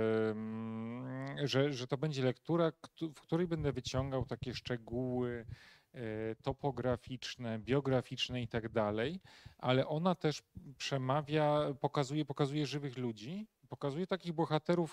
że to będzie lektura, w której będę wyciągał takie szczegóły topograficzne, biograficzne i tak dalej, ale ona też przemawia, pokazuje żywych ludzi, pokazuje takich bohaterów,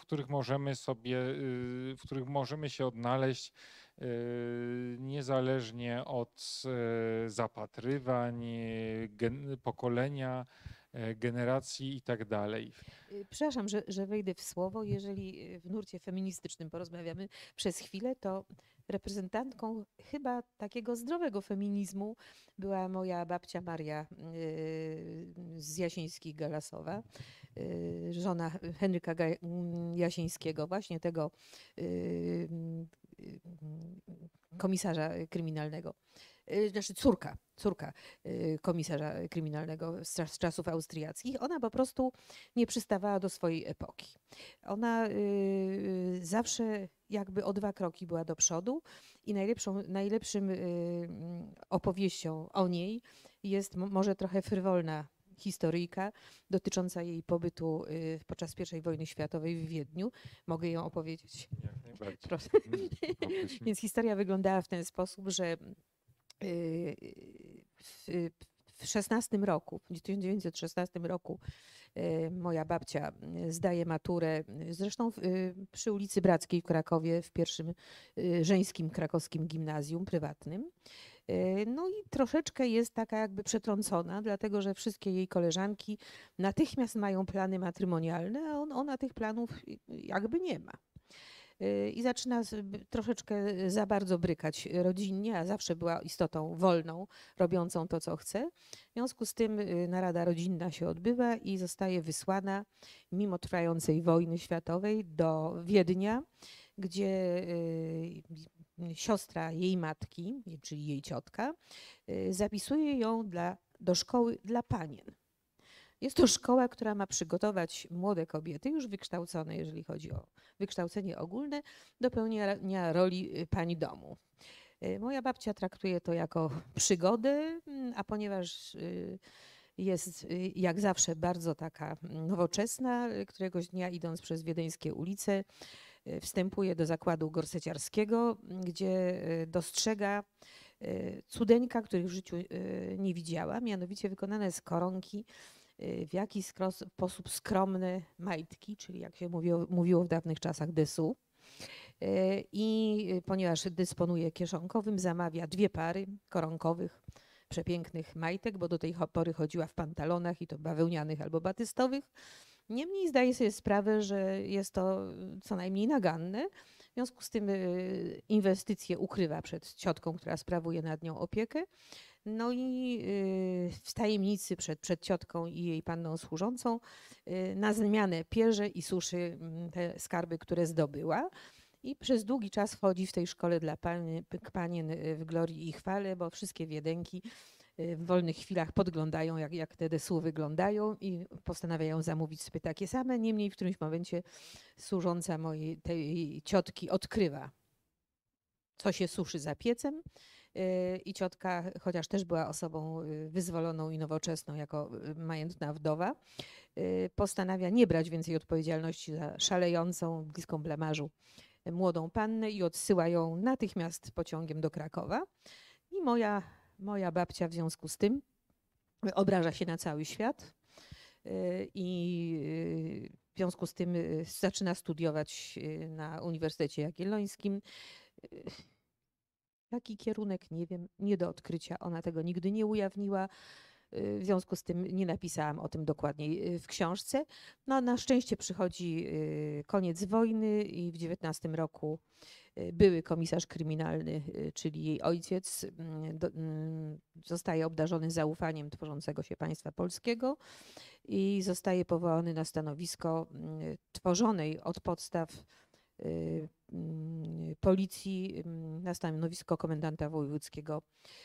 w których możemy się odnaleźć niezależnie od zapatrywań, pokolenia, generacji i tak dalej. Przepraszam, że wejdę w słowo. Jeżeli w nurcie feministycznym porozmawiamy przez chwilę, to reprezentantką chyba takiego zdrowego feminizmu była moja babcia Maria z Jasińskich-Galasowa, żona Henryka Jasińskiego, właśnie tego komisarza kryminalnego. Znaczy córka komisarza kryminalnego z czasów austriackich. Ona po prostu nie przystawała do swojej epoki. Ona zawsze jakby o 2 kroki była do przodu i najlepszym opowieścią o niej jest może trochę frywolna historyjka dotycząca jej pobytu podczas I wojny światowej w Wiedniu. Mogę ją opowiedzieć? Jak najbardziej. Proszę. Więc historia wyglądała w ten sposób, że w 16 roku, w 1916 roku moja babcia zdaje maturę, zresztą przy ulicy Brackiej w Krakowie, w pierwszym żeńskim krakowskim gimnazjum prywatnym. No i troszeczkę jest taka jakby przetrącona, dlatego że wszystkie jej koleżanki natychmiast mają plany matrymonialne, a ona tych planów jakby nie ma. I zaczyna troszeczkę za bardzo brykać rodzinnie, a zawsze była istotą wolną, robiącą to, co chce. W związku z tym narada rodzinna się odbywa i zostaje wysłana, mimo trwającej wojny światowej, do Wiednia, gdzie siostra jej matki, czyli jej ciotka, zapisuje ją do szkoły dla panien. Jest to szkoła, która ma przygotować młode kobiety, już wykształcone, jeżeli chodzi o wykształcenie ogólne, do pełnienia roli pani domu. Moja babcia traktuje to jako przygodę, a ponieważ jest jak zawsze bardzo taka nowoczesna, któregoś dnia idąc przez wiedeńskie ulice, wstępuje do zakładu gorseciarskiego, gdzie dostrzega cudeńka, których w życiu nie widziała, mianowicie wykonane z koronki w jakiś sposób skromne majtki, czyli jak się mówiło w dawnych czasach dessous. I ponieważ dysponuje kieszonkowym, zamawia 2 pary koronkowych, przepięknych majtek, bo do tej pory chodziła w pantalonach i to bawełnianych albo batystowych. Niemniej zdaje sobie sprawę, że jest to co najmniej naganne. W związku z tym inwestycje ukrywa przed ciotką, która sprawuje nad nią opiekę. No i w tajemnicy przed ciotką i jej panną służącą na zmianę pierze i suszy te skarby, które zdobyła. I przez długi czas chodzi w tej szkole dla panien w glorii i chwale, bo wszystkie wiedenki w wolnych chwilach podglądają, jak te dessous wyglądają i postanawiają zamówić sobie takie same. Niemniej w którymś momencie służąca tej ciotki odkrywa, co się suszy za piecem. I ciotka, chociaż też była osobą wyzwoloną i nowoczesną jako majętna wdowa, postanawia nie brać więcej odpowiedzialności za szalejącą, bliską blamażu młodą pannę i odsyła ją natychmiast pociągiem do Krakowa. I moja babcia w związku z tym obraża się na cały świat i w związku z tym zaczyna studiować na Uniwersytecie Jagiellońskim. Jaki kierunek, nie wiem, nie do odkrycia. Ona tego nigdy nie ujawniła. W związku z tym nie napisałam o tym dokładniej w książce. No, na szczęście przychodzi koniec wojny i w 19 roku były komisarz kryminalny, czyli jej ojciec, zostaje obdarzony zaufaniem tworzącego się państwa polskiego i zostaje powołany na stanowisko tworzonej od podstaw policji, na stanowisko komendanta wojewódzkiego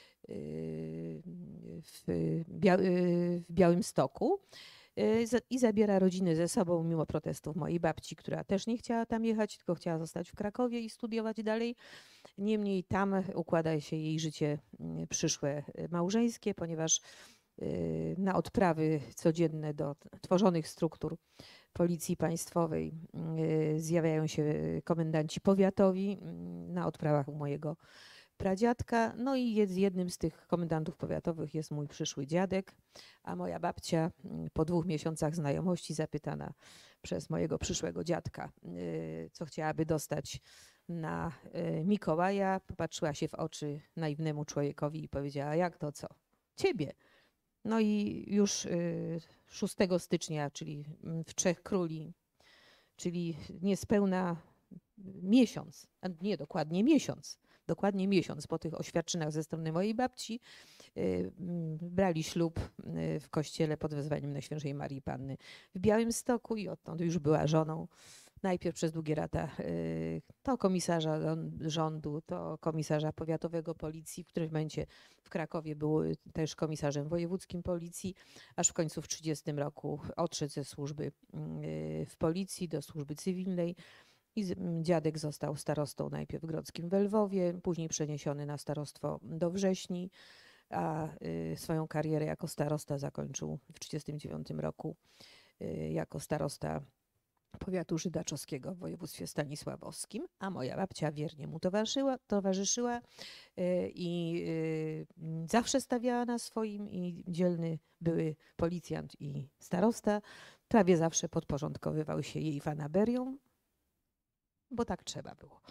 w Białymstoku. I zabiera rodzinę ze sobą mimo protestów mojej babci, która też nie chciała tam jechać, tylko chciała zostać w Krakowie i studiować dalej. Niemniej tam układa się jej życie przyszłe małżeńskie, ponieważ na odprawy codzienne do tworzonych struktur Policji Państwowej zjawiają się komendanci powiatowi na odprawach u mojego pradziadka. No i jednym z tych komendantów powiatowych jest mój przyszły dziadek, a moja babcia po 2 miesiącach znajomości zapytana przez mojego przyszłego dziadka, co chciałaby dostać na Mikołaja, popatrzyła się w oczy naiwnemu człowiekowi i powiedziała: jak to co? Ciebie. No i już 6 stycznia, czyli w Trzech Króli, czyli niespełna miesiąc, a nie dokładnie miesiąc po tych oświadczynach ze strony mojej babci, brali ślub w kościele pod wezwaniem Najświętszej Marii Panny w Białymstoku i odtąd już była żoną. Najpierw przez długie lata to komisarza rządu, to komisarza powiatowego policji, w którymś momencie w Krakowie był też komisarzem wojewódzkim policji, aż w końcu w 1930 roku odszedł ze służby w policji do służby cywilnej. I dziadek został starostą najpierw grodzkim w Lwowie, później przeniesiony na starostwo do Wrześni, a swoją karierę jako starosta zakończył w 1939 roku jako starosta powiatu żydaczowskiego w województwie stanisławowskim, a moja babcia wiernie mu towarzyszyła i zawsze stawiała na swoim, i dzielny były policjant i starosta prawie zawsze podporządkowywał się jej fanaberią, bo tak trzeba było.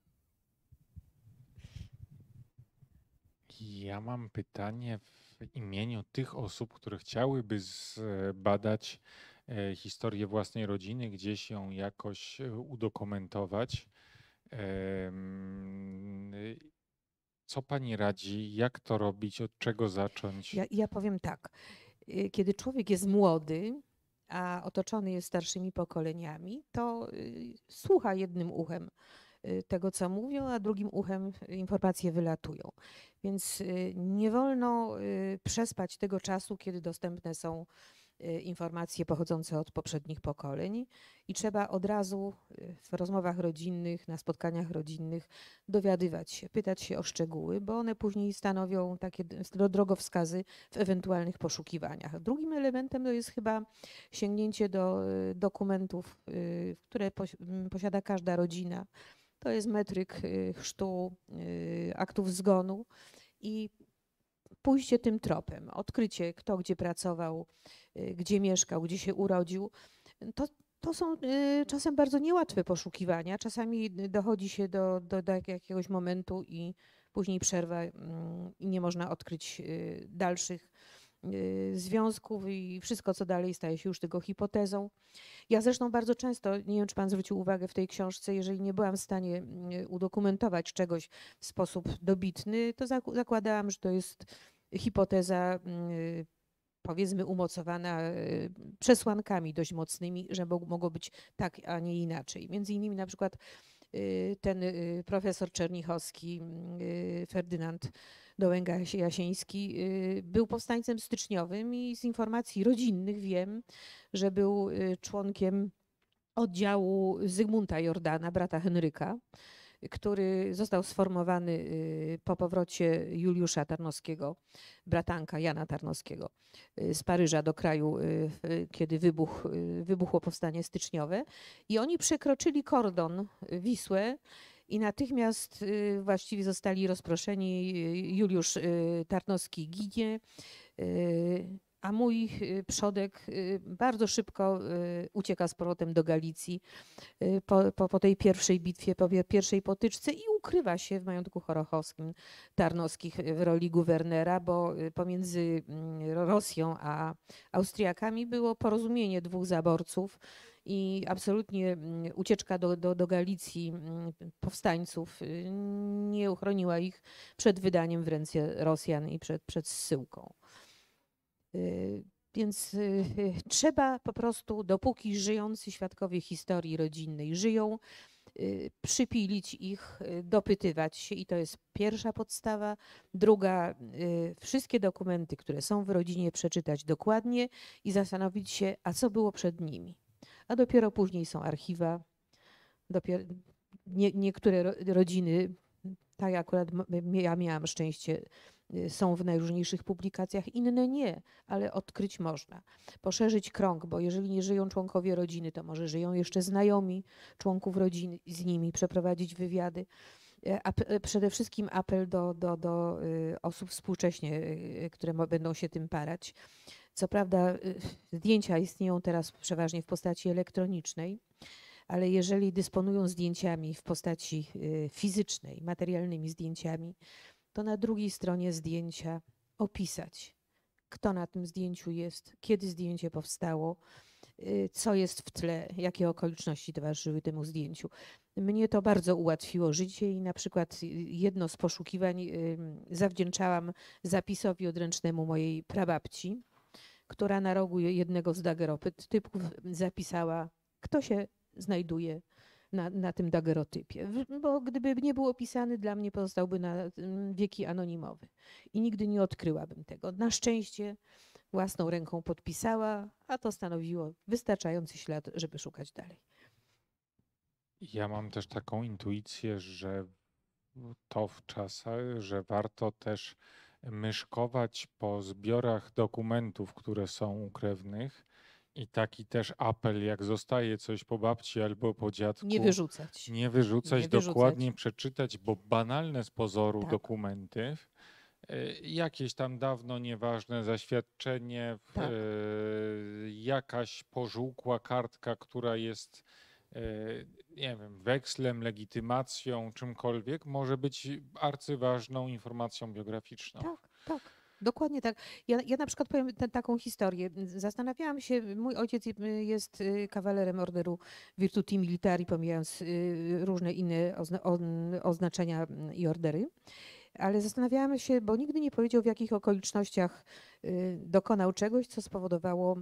Ja mam pytanie w imieniu tych osób, które chciałyby zbadać historię własnej rodziny, gdzieś ją jakoś udokumentować. Co pani radzi? Jak to robić? Od czego zacząć? Ja powiem tak. Kiedy człowiek jest młody, a otoczony jest starszymi pokoleniami, to słucha jednym uchem tego, co mówią, a drugim uchem informacje wylatują. Więc nie wolno przespać tego czasu, kiedy dostępne są informacje pochodzące od poprzednich pokoleń i trzeba od razu w rozmowach rodzinnych, na spotkaniach rodzinnych dowiadywać się, pytać się o szczegóły, bo one później stanowią takie drogowskazy w ewentualnych poszukiwaniach. Drugim elementem to jest chyba sięgnięcie do dokumentów, które posiada każda rodzina. To jest metryk chrztu, aktów zgonu i pójście tym tropem, odkrycie, kto gdzie pracował, gdzie mieszkał, gdzie się urodził. To są czasem bardzo niełatwe poszukiwania. Czasami dochodzi się do jakiegoś momentu i później przerwa i nie można odkryć dalszych związków i wszystko, co dalej, staje się już tylko hipotezą. Ja zresztą bardzo często, nie wiem, czy pan zwrócił uwagę w tej książce, jeżeli nie byłam w stanie udokumentować czegoś w sposób dobitny, to zakładałam, że to jest hipoteza powiedzmy umocowana przesłankami dość mocnymi, że mogło być tak, a nie inaczej. Między innymi na przykład ten profesor Czernichowski, Ferdynand Dołęga-Jasiński, był powstańcem styczniowym i z informacji rodzinnych wiem, że był członkiem oddziału Zygmunta Jordana, brata Henryka, który został sformowany po powrocie Juliusza Tarnowskiego, bratanka Jana Tarnowskiego, z Paryża do kraju, kiedy wybuchło powstanie styczniowe. I oni przekroczyli kordon Wisłę i natychmiast właściwie zostali rozproszeni. Juliusz Tarnowski ginie, a mój przodek bardzo szybko ucieka z powrotem do Galicji po tej pierwszej bitwie, po pierwszej potyczce i ukrywa się w majątku chorochowskim Tarnowskich w roli guwernera, bo pomiędzy Rosją a Austriakami było porozumienie 2 zaborców i absolutnie ucieczka do Galicji powstańców nie uchroniła ich przed wydaniem w ręce Rosjan i przed zsyłką. Więc trzeba po prostu, dopóki żyjący świadkowie historii rodzinnej żyją, przypilić ich, dopytywać się i to jest pierwsza podstawa. Druga, wszystkie dokumenty, które są w rodzinie, przeczytać dokładnie i zastanowić się, a co było przed nimi. A dopiero później są archiwa. Niektóre rodziny, tak jak akurat ja miałam szczęście, są w najróżniejszych publikacjach, inne nie, ale odkryć można. Poszerzyć krąg, bo jeżeli nie żyją członkowie rodziny, to może żyją jeszcze znajomi członków rodziny, z nimi przeprowadzić wywiady. Przede wszystkim apel do osób współcześnie, które będą się tym parać. Co prawda zdjęcia istnieją teraz przeważnie w postaci elektronicznej, ale jeżeli dysponują zdjęciami w postaci fizycznej, materialnymi zdjęciami, to na drugiej stronie zdjęcia opisać, kto na tym zdjęciu jest, kiedy zdjęcie powstało, co jest w tle, jakie okoliczności towarzyszyły temu zdjęciu. Mnie to bardzo ułatwiło życie i na przykład jedno z poszukiwań zawdzięczałam zapisowi odręcznemu mojej prababci, która na rogu jednego z daguerreotypów zapisała, kto się znajduje na tym daguerreotypie. Bo gdyby nie był opisany, dla mnie pozostałby na wieki anonimowy. I nigdy nie odkryłabym tego. Na szczęście własną ręką podpisała, a to stanowiło wystarczający ślad, żeby szukać dalej. Ja mam też taką intuicję, że to w czasach, że warto też myszkować po zbiorach dokumentów, które są u krewnych i taki też apel, jak zostaje coś po babci albo po dziadku, Nie wyrzucać. nie wyrzucać, Nie dokładnie wyrzucać. przeczytać, bo banalne z pozoru Tak. dokumenty, jakieś tam dawno nieważne zaświadczenie, Tak. jakaś pożółkła kartka, która jest, nie wiem, wekslem, legitymacją, czymkolwiek, może być arcyważną informacją biograficzną. Tak, tak. Dokładnie tak. Ja na przykład powiem taką historię. Zastanawiałam się, mój ojciec jest kawalerem Orderu Virtuti Militari, pomijając różne inne oznaczenia i ordery. Ale zastanawiałam się, bo nigdy nie powiedział, w jakich okolicznościach dokonał czegoś, co spowodowało,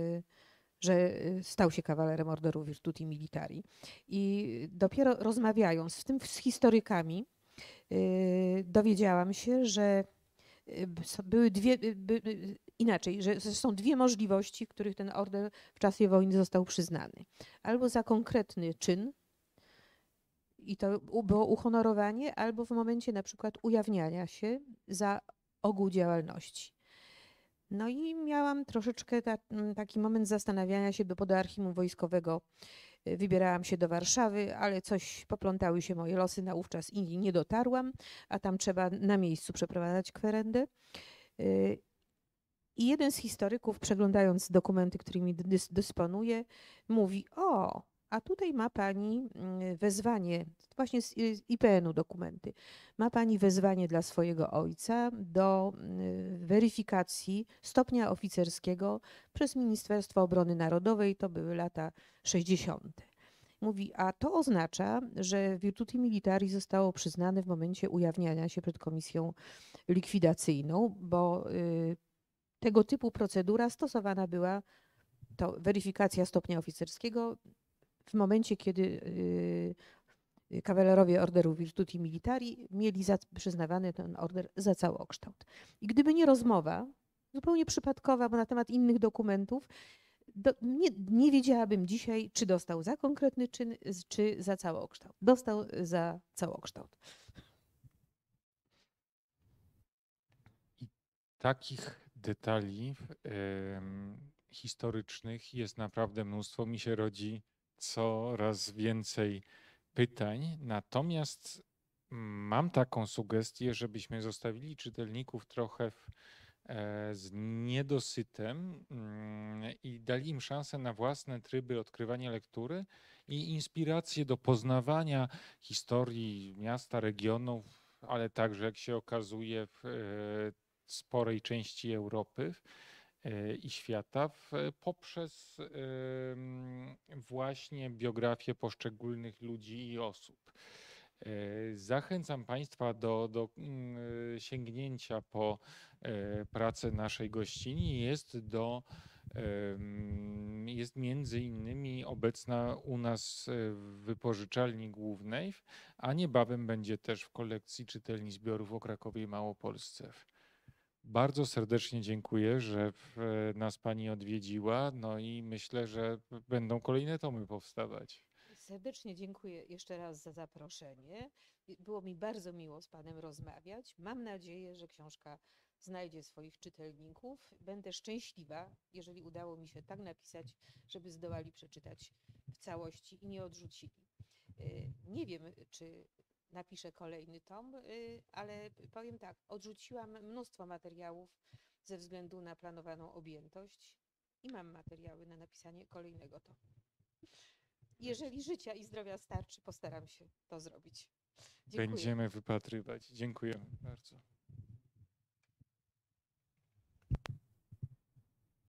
że stał się kawalerem Orderu Virtuti Militari. I dopiero rozmawiając, w tym z historykami, dowiedziałam się, że były inaczej, że są dwie możliwości, w których ten order w czasie wojny został przyznany. Albo za konkretny czyn, i to było uhonorowanie, albo w momencie na przykład ujawniania się za ogół działalności. No i miałam troszeczkę taki moment zastanawiania się, bo do archiwum wojskowego wybierałam się do Warszawy, ale coś poplątały się moje losy naówczas i nie dotarłam, a tam trzeba na miejscu przeprowadzać kwerendę. I jeden z historyków, przeglądając dokumenty, którymi dysponuje, mówi: o, a tutaj ma pani wezwanie, właśnie z IPN-u dokumenty, ma pani wezwanie dla swojego ojca do weryfikacji stopnia oficerskiego przez Ministerstwo Obrony Narodowej, to były lata 60. Mówi, a to oznacza, że Virtuti Militari zostało przyznane w momencie ujawniania się przed komisją likwidacyjną, bo tego typu procedura stosowana była, to weryfikacja stopnia oficerskiego w momencie, kiedy kawalerowie Orderu Virtuti Militari mieli przyznawany ten order za całokształt. I gdyby nie rozmowa, zupełnie przypadkowa, bo na temat innych dokumentów, nie wiedziałabym dzisiaj, czy dostał za konkretny czyn, czy za całokształt. Dostał za całokształt. I takich detali historycznych jest naprawdę mnóstwo. Mi się rodzi coraz więcej pytań. Natomiast mam taką sugestię, żebyśmy zostawili czytelników trochę z niedosytem i dali im szansę na własne tryby odkrywania lektury i inspirację do poznawania historii miasta, regionów, ale także, jak się okazuje, w sporej części Europy i świata poprzez właśnie biografię poszczególnych ludzi i osób. Zachęcam Państwa do sięgnięcia po pracę naszej gościni. Jest między innymi obecna u nas w wypożyczalni głównej, a niebawem będzie też w kolekcji czytelni zbiorów o Krakowie i Małopolsce. Bardzo serdecznie dziękuję, że nas Pani odwiedziła, no i myślę, że będą kolejne tomy powstawać. Serdecznie dziękuję jeszcze raz za zaproszenie. Było mi bardzo miło z Panem rozmawiać. Mam nadzieję, że książka znajdzie swoich czytelników. Będę szczęśliwa, jeżeli udało mi się tak napisać, żeby zdołali przeczytać w całości i nie odrzucili. Nie wiem, czy napiszę kolejny tom, ale powiem tak, odrzuciłam mnóstwo materiałów ze względu na planowaną objętość i mam materiały na napisanie kolejnego tomu. Jeżeli życia i zdrowia starczy, postaram się to zrobić. Dziękuję. Będziemy wypatrywać. Dziękujemy bardzo.